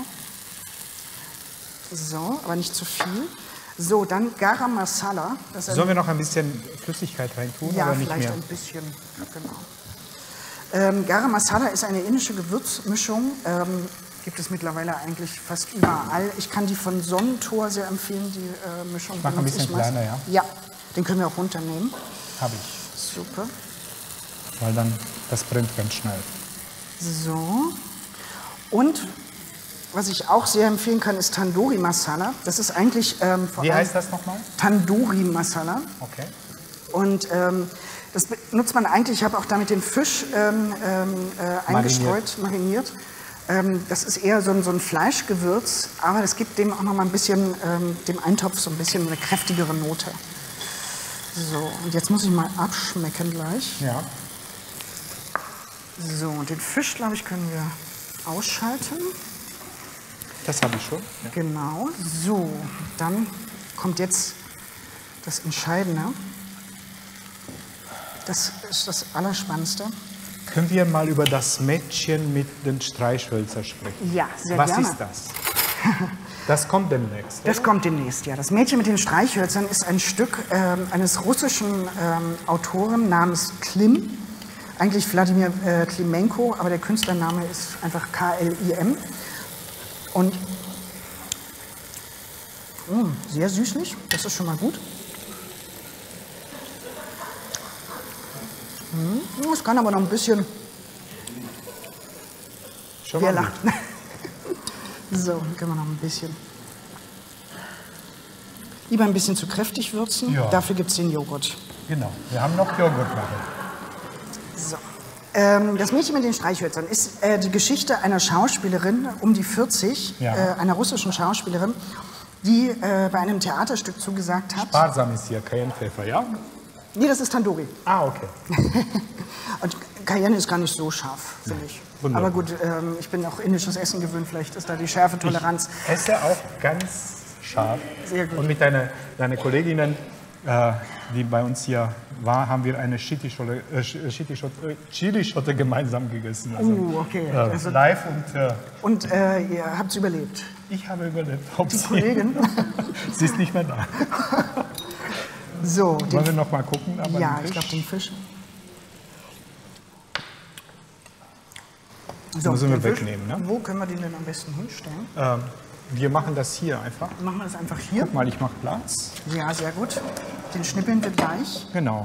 So, aber nicht zu viel. So, dann Garam Masala. Das ist Sollen wir noch ein bisschen Flüssigkeit reintun ja, oder nicht vielleicht mehr? ein bisschen. Genau. Ähm, Garam Masala ist eine indische Gewürzmischung. Ähm, gibt es mittlerweile eigentlich fast überall. Ich kann die von Sonnentor sehr empfehlen, die äh, Mischung. Ich mache ein bisschen kleiner, ja? Ja, den können wir auch runternehmen. Habe ich. Super. Weil dann, das brennt ganz schnell. So. Und was ich auch sehr empfehlen kann, ist Tandoori Masala. Das ist eigentlich ähm, vor Wie allem heißt das nochmal? Tandoori Masala. Okay. Und ähm, das benutzt man eigentlich, ich habe auch damit den Fisch ähm, ähm, äh, eingestreut, mariniert. Ähm, das ist eher so ein, so ein Fleischgewürz, aber das gibt dem auch noch mal ein bisschen, ähm, dem Eintopf so ein bisschen eine kräftigere Note. So, und jetzt muss ich mal abschmecken gleich. Ja. So, und den Fisch, glaube ich, können wir ausschalten. Das habe ich schon. Ja. Genau. So, dann kommt jetzt das Entscheidende. Das ist das Allerspannendste. Können wir mal über das Mädchen mit den Streichhölzern sprechen? Ja, sehr Was gerne. ist das? Das kommt demnächst. Das oder? kommt demnächst, ja. Das Mädchen mit den Streichhölzern ist ein Stück ähm, eines russischen ähm, Autoren namens Klim. Eigentlich Wladimir äh, Klimenko, aber der Künstlername ist einfach K L I M. Und mh, sehr süßlich, das ist schon mal gut. Mh, es kann aber noch ein bisschen... Schon Wer mal lacht? So, dann können wir noch ein bisschen... Lieber ein bisschen zu kräftig würzen, Ja. dafür gibt es den Joghurt. gut. Genau. Wir haben noch Joghurt nachher. So. Ähm, das Mädchen mit den Streichhölzern ist äh, die Geschichte einer Schauspielerin, um die vierzig, Ja. äh, einer russischen Schauspielerin, die äh, bei einem Theaterstück zugesagt hat. Sparsam ist hier, Cayennepfeffer, ja? Nee, das ist Tandoori. Ah, okay. Und Cayenne ist gar nicht so scharf, finde ich. wunderbar. Aber gut, ähm, ich bin auch indisches Essen gewöhnt, vielleicht ist da die Schärfetoleranz. Ich esse auch ganz scharf. Sehr gut. Und mit deiner, deiner Kolleginnen, äh, die bei uns hier war, haben wir eine Chilischote äh, Chilischote- äh, Chilischote gemeinsam gegessen. Also, Uh, okay. äh, Also- live und äh, Und äh, ihr habt es überlebt. ich habe überlebt. Ob Die sie- Kollegin? Sie ist nicht mehr da. So, den, Wollen wir noch mal gucken? Aber ja, den ich Fisch? glaube den Fisch. So, Müssen wir den Fisch, wegnehmen, ne? Wo können wir den denn am besten hinstellen? Ähm, wir machen das hier einfach. Machen wir das einfach hier? Guck mal, ich mache Platz. Ja, sehr gut. Den schnippeln wir gleich. Genau.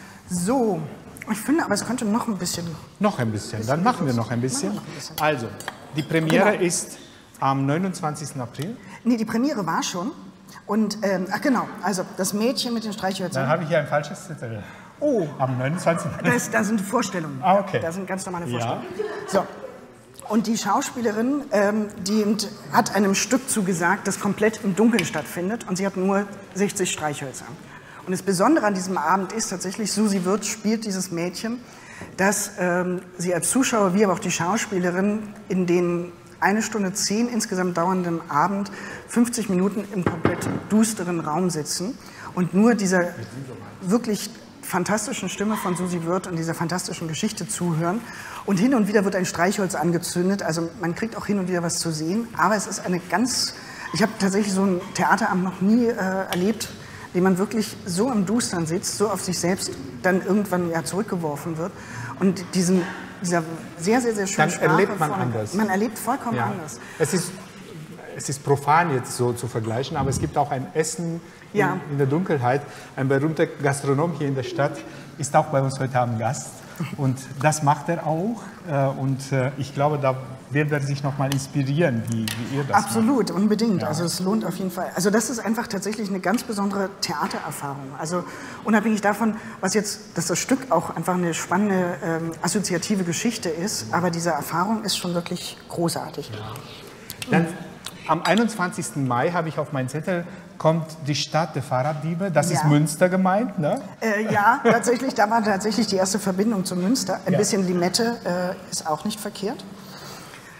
So, ich finde, aber es könnte noch ein bisschen... Noch ein bisschen. Dann machen wir noch ein bisschen. Machen wir noch ein bisschen. Also, die Premiere Genau. ist am neunundzwanzigsten April. Nee, die Premiere war schon. Und, ähm, ach genau, also das Mädchen mit den Dann Streichhölzern. habe ich hier ein falsches Zettel. Oh, Am neunundzwanzigsten das, da sind Vorstellungen. Ah, okay. Da sind ganz normale Ja. Vorstellungen. So. Und die Schauspielerin, ähm, die hat einem Stück zugesagt, das komplett im Dunkeln stattfindet. Und sie hat nur sechzig Streichhölzer. Und das Besondere an diesem Abend ist tatsächlich, Susi Wirth spielt dieses Mädchen, dass ähm, sie als Zuschauer, wie aber auch die Schauspielerin, in den eine Stunde zehn insgesamt dauernden Abend fünfzig Minuten im komplett düsteren Raum sitzen und nur dieser wirklich fantastischen Stimme von Susi Wirth und dieser fantastischen Geschichte zuhören. Und hin und wieder wird ein Streichholz angezündet, also man kriegt auch hin und wieder was zu sehen. Aber es ist eine ganz, ich habe tatsächlich so ein Theaterabend noch nie äh, erlebt, in dem man wirklich so im Dustern sitzt, so auf sich selbst dann irgendwann ja zurückgeworfen wird. Und diesen, dieser sehr, sehr, sehr schönen Dann Sprache erlebt man vorne- anders. Man erlebt vollkommen Ja. anders. Es ist, es ist profan jetzt so zu vergleichen, aber es gibt auch ein Essen in, Ja. in der Dunkelheit. Ein berühmter Gastronom hier in der Stadt ist auch bei uns heute Abend Gast. Und das macht er auch. Äh, Und äh, ich glaube, da wird er sich noch mal inspirieren, wie, wie ihr das macht. Absolut, unbedingt. Also es lohnt auf jeden Fall. Also das ist einfach tatsächlich eine ganz besondere Theatererfahrung. Also unabhängig davon, was jetzt, dass das Stück auch einfach eine spannende ähm, assoziative Geschichte ist, aber diese Erfahrung ist schon wirklich großartig. Dann, am einundzwanzigsten Mai habe ich auf meinen Zettel, kommt die Stadt der Fahrraddiebe. Das ist Ja. Münster gemeint, ne? Äh, ja, tatsächlich, da war tatsächlich die erste Verbindung zu Münster. Ein Ja. bisschen Limette äh, ist auch nicht verkehrt.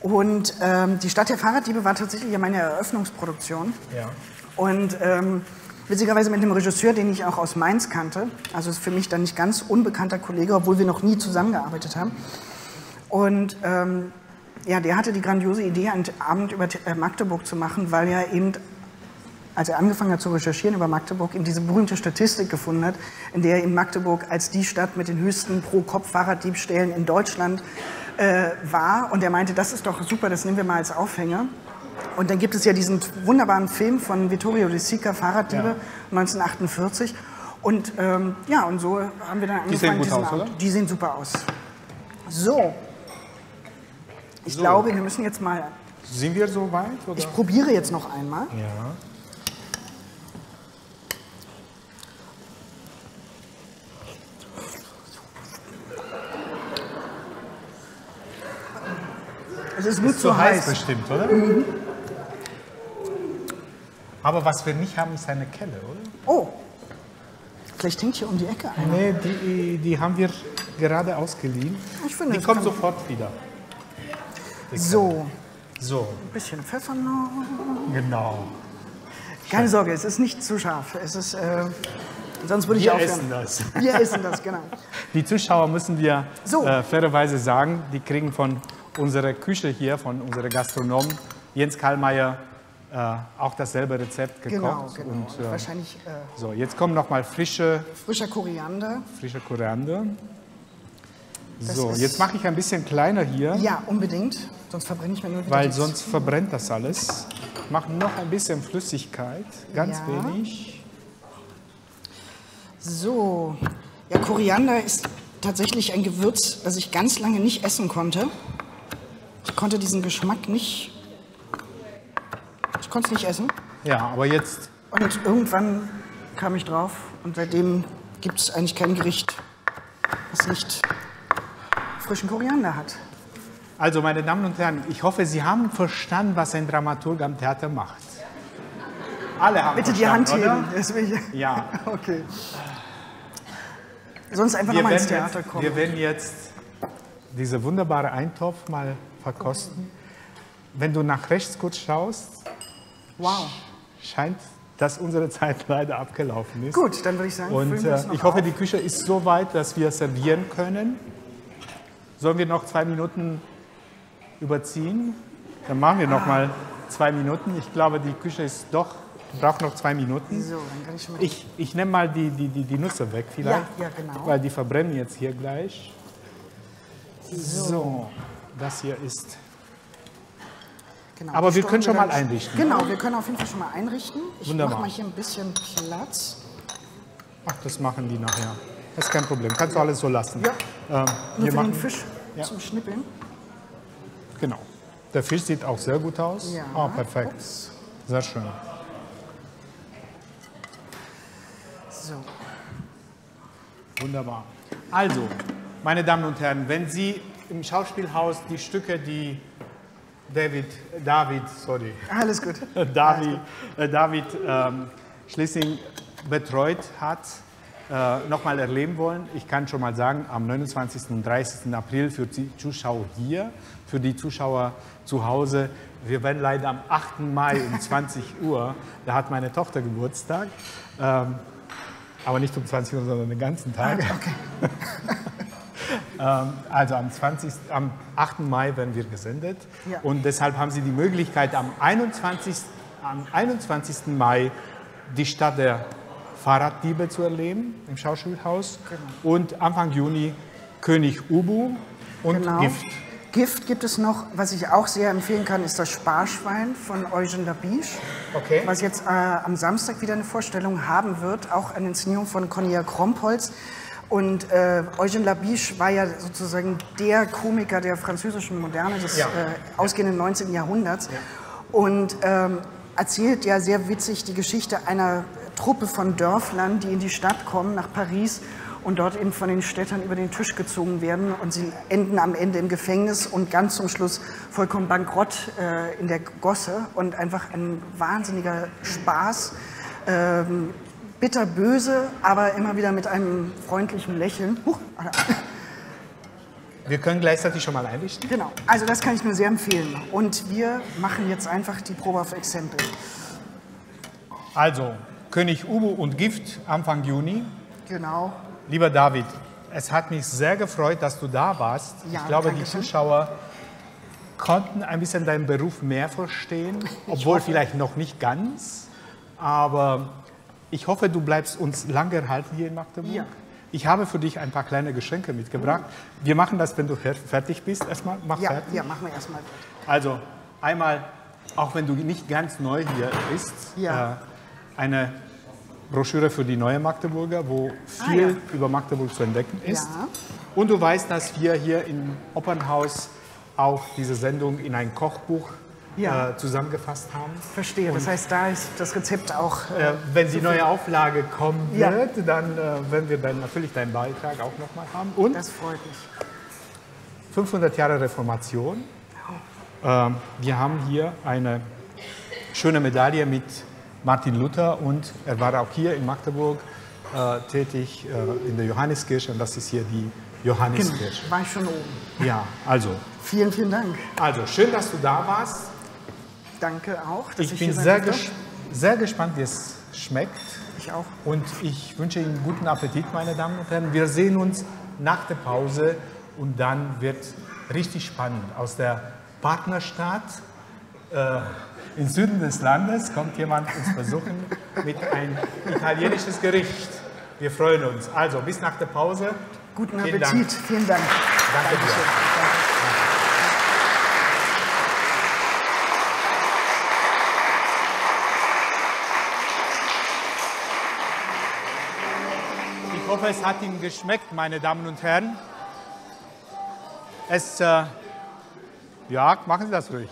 Und ähm, die Stadt der Fahrraddiebe war tatsächlich ja meine Eröffnungsproduktion. Ja. Und ähm, witzigerweise mit einem Regisseur, den ich auch aus Mainz kannte. Also ist für mich dann nicht ganz unbekannter Kollege, obwohl wir noch nie zusammengearbeitet haben. Und ähm, ja, der hatte die grandiose Idee, einen Abend über äh, Magdeburg zu machen, weil er eben, als er angefangen hat zu recherchieren über Magdeburg, eben diese berühmte Statistik gefunden hat, in der eben Magdeburg als die Stadt mit den höchsten Pro-Kopf-Fahrraddiebstählen in Deutschland äh, war. Und er meinte, das ist doch super, das nehmen wir mal als Aufhänger. Und dann gibt es ja diesen wunderbaren Film von Vittorio De Sica, Fahrraddiebe, ja. neunzehnhundertachtundvierzig. Und ähm, ja, und so haben wir dann angefangen. Die sehen gut aus, Abend. oder? Die sehen super aus. So. Ich so. glaube, wir müssen jetzt mal... Sind wir so weit? Oder? Ich probiere jetzt noch einmal. Ja. Es ist nur ist zu, zu heiß heiß. bestimmt, oder? Mhm. Aber was wir nicht haben, ist eine Kelle, oder? Oh, vielleicht hängt hier um die Ecke einer. Nee, die, die haben wir gerade ausgeliehen. Ich finde, die kommt sofort wieder. Die so. So. Ein bisschen Pfeffer noch. Genau. Keine Sorge, es ist nicht zu scharf. Es ist, äh, sonst würde ich wir aufhören. essen das. Wir essen das, genau. Die Zuschauer müssen wir so. äh, fairerweise sagen, die kriegen von unserer Küche hier, von unserem Gastronom Jens Kallmeier, äh, auch dasselbe Rezept gekocht. Genau, genau. Und, äh, wahrscheinlich. Äh, so, jetzt kommen noch mal frische, frischer Koriander. Frischer Koriander. Das so, jetzt mache ich ein bisschen kleiner hier. Ja, unbedingt. Sonst verbrenne ich mir nur wieder. Weil sonst verbrennt das alles. Ich mache noch ein bisschen Flüssigkeit, ganz ja. wenig. So, ja, Koriander ist tatsächlich ein Gewürz, das ich ganz lange nicht essen konnte. Ich konnte diesen Geschmack nicht, ich konnte es nicht essen. Ja, aber jetzt... Und irgendwann kam ich drauf und seitdem gibt es eigentlich kein Gericht, das nicht frischen Koriander hat. Also, meine Damen und Herren, ich hoffe, Sie haben verstanden, was ein Dramaturg am Theater macht. Alle haben Bitte verstanden, die Hand heben. oder? heben. Ja. Okay. Sonst einfach Wir nochmal ins werden Theater jetzt, kommen. wir werden jetzt diese wunderbare Eintopf mal verkosten. Wenn du nach rechts kurz schaust, wow. scheint, dass unsere Zeit leider abgelaufen ist. Gut, dann würde ich sagen, Und füllen wir es äh, noch ich hoffe, auf. die Küche ist so weit, dass wir servieren können. Sollen wir noch zwei Minuten überziehen? Dann machen wir noch mal zwei Minuten. Ich glaube, die Küche ist doch, braucht noch zwei Minuten. So, dann kann ich schon mal Ich, ich nehme mal die, die, die, die Nüsse weg vielleicht, Ja, ja, genau. weil die verbrennen jetzt hier gleich. So, so das hier ist... Genau, Aber die wir können Stunde schon mal dann- einrichten. Genau, wir können auf jeden Fall schon mal einrichten. Ich Wunderbar. mache mal hier ein bisschen Platz. Ach, das machen die nachher. Das ist kein Problem, kannst du alles so lassen. Ja. Ähm, Nur wir für machen, den Fisch Ja. zum Schnippeln. Genau. Der Fisch sieht auch sehr gut aus. Ja. Oh, perfekt. Ups. Sehr schön. So. Wunderbar. Also, meine Damen und Herren, wenn Sie im Schauspielhaus die Stücke, die David, David, sorry, Alles gut. David, äh, David ähm, Schlesing betreut hat, äh, nochmal erleben wollen, ich kann schon mal sagen, am neunundzwanzigsten und dreißigsten April für die Zuschauer hier, für die Zuschauer zu Hause. Wir werden leider am achten Mai um zwanzig Uhr, da hat meine Tochter Geburtstag, ähm, aber nicht um zwanzig Uhr, sondern den ganzen Tag. Okay. ähm, also am, zwanzigsten am achten Mai werden wir gesendet Ja. und deshalb haben Sie die Möglichkeit, am einundzwanzigsten am einundzwanzigsten Mai die Stadt der Fahrraddiebe zu erleben im Schauspielhaus Genau. und Anfang Juni König Ubu und Genau. Gift. Gift gibt es noch, was ich auch sehr empfehlen kann, ist das Sparschwein von Eugen Labiche, Okay. was jetzt äh, am Samstag wieder eine Vorstellung haben wird, auch eine Inszenierung von Cornelia Krompholz. Und äh, Eugen Labiche war ja sozusagen der Komiker der französischen Moderne des Ja. äh, ausgehenden neunzehnten Jahrhunderts Ja. und ähm, erzählt ja sehr witzig die Geschichte einer Truppe von Dörflern, die in die Stadt kommen, nach Paris, und dort eben von den Städtern über den Tisch gezogen werden und sie enden am Ende im Gefängnis und ganz zum Schluss vollkommen bankrott äh, in der Gosse und einfach ein wahnsinniger Spaß, ähm, bitterböse, aber immer wieder mit einem freundlichen Lächeln. Huch, Wir können gleichzeitig schon mal einrichten. Genau, also das kann ich nur sehr empfehlen. Und wir machen jetzt einfach die Probe auf Exempel. Also, König Ubu und Gift Anfang Juni. Genau. Lieber David, es hat mich sehr gefreut, dass du da warst. Ja, ich glaube, die schön. Zuschauer konnten ein bisschen deinen Beruf mehr verstehen, obwohl vielleicht noch nicht ganz. Aber ich hoffe, du bleibst uns lange erhalten hier in Magdeburg. Ja. Ich habe für dich ein paar kleine Geschenke mitgebracht. Wir machen das, wenn du fertig bist. Erstmal, mach Ja, fertig. ja, machen wir erstmal. Also, einmal, auch wenn du nicht ganz neu hier bist, Ja. äh, eine Broschüre für die neue Magdeburger, wo viel Ah, ja. über Magdeburg zu entdecken ist. Ja. Und du weißt, dass wir hier im Opernhaus auch diese Sendung in ein Kochbuch Ja. äh, zusammengefasst haben. Verstehe, das heißt, da ist das Rezept auch... Äh, Äh, wenn die neue Auflage kommen Ja. wird, dann äh, werden wir dann natürlich deinen Beitrag auch nochmal haben. Und das freut mich. fünfhundert Jahre Reformation. Ähm, wir haben hier eine schöne Medaille mit Martin Luther und er war auch hier in Magdeburg äh, tätig äh, in der Johanneskirche und das ist hier die Genau, Johanneskirche. war ich schon oben. Ja, also, Vielen, vielen Dank. also schön, dass du da warst. Danke auch, dass ich, Ich bin hier sein sehr, durfte. ges sehr gespannt, wie es schmeckt. Ich auch. Und ich wünsche Ihnen guten Appetit, meine Damen und Herren. Wir sehen uns nach der Pause und dann wird richtig spannend. Aus der Partnerstadt äh, im Süden des Landes kommt jemand uns besuchen mit ein italienisches Gericht. Wir freuen uns. Also bis nach der Pause. Guten Vielen Appetit. Dank. Vielen Dank. Danke dir. Dankeschön. Ich hoffe, es hat Ihnen geschmeckt, meine Damen und Herren. Es, äh, ja, machen Sie das ruhig.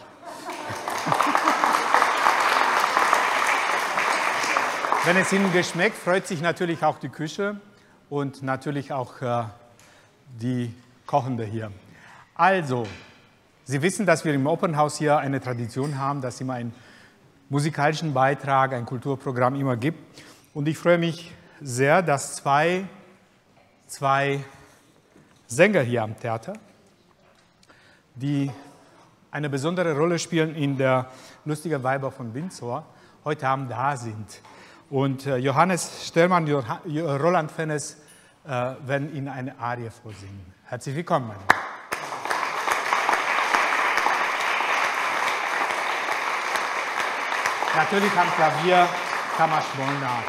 Wenn es Ihnen geschmeckt, freut sich natürlich auch die Küche und natürlich auch äh, die Kochende hier. Also, Sie wissen, dass wir im Open House hier eine Tradition haben, dass es immer einen musikalischen Beitrag, ein Kulturprogramm immer gibt. Und ich freue mich sehr, dass zwei, zwei Sänger hier am Theater, die eine besondere Rolle spielen in der Lustigen Weiber von Windsor, heute Abend da sind. Und äh, Johannes Stellmann und Roland Fennes äh, werden Ihnen eine Arie vorsingen. Herzlich willkommen, meine Damen. Natürlich am Klavier Tamas Molnar.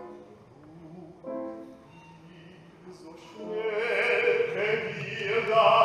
Da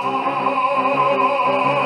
Amen.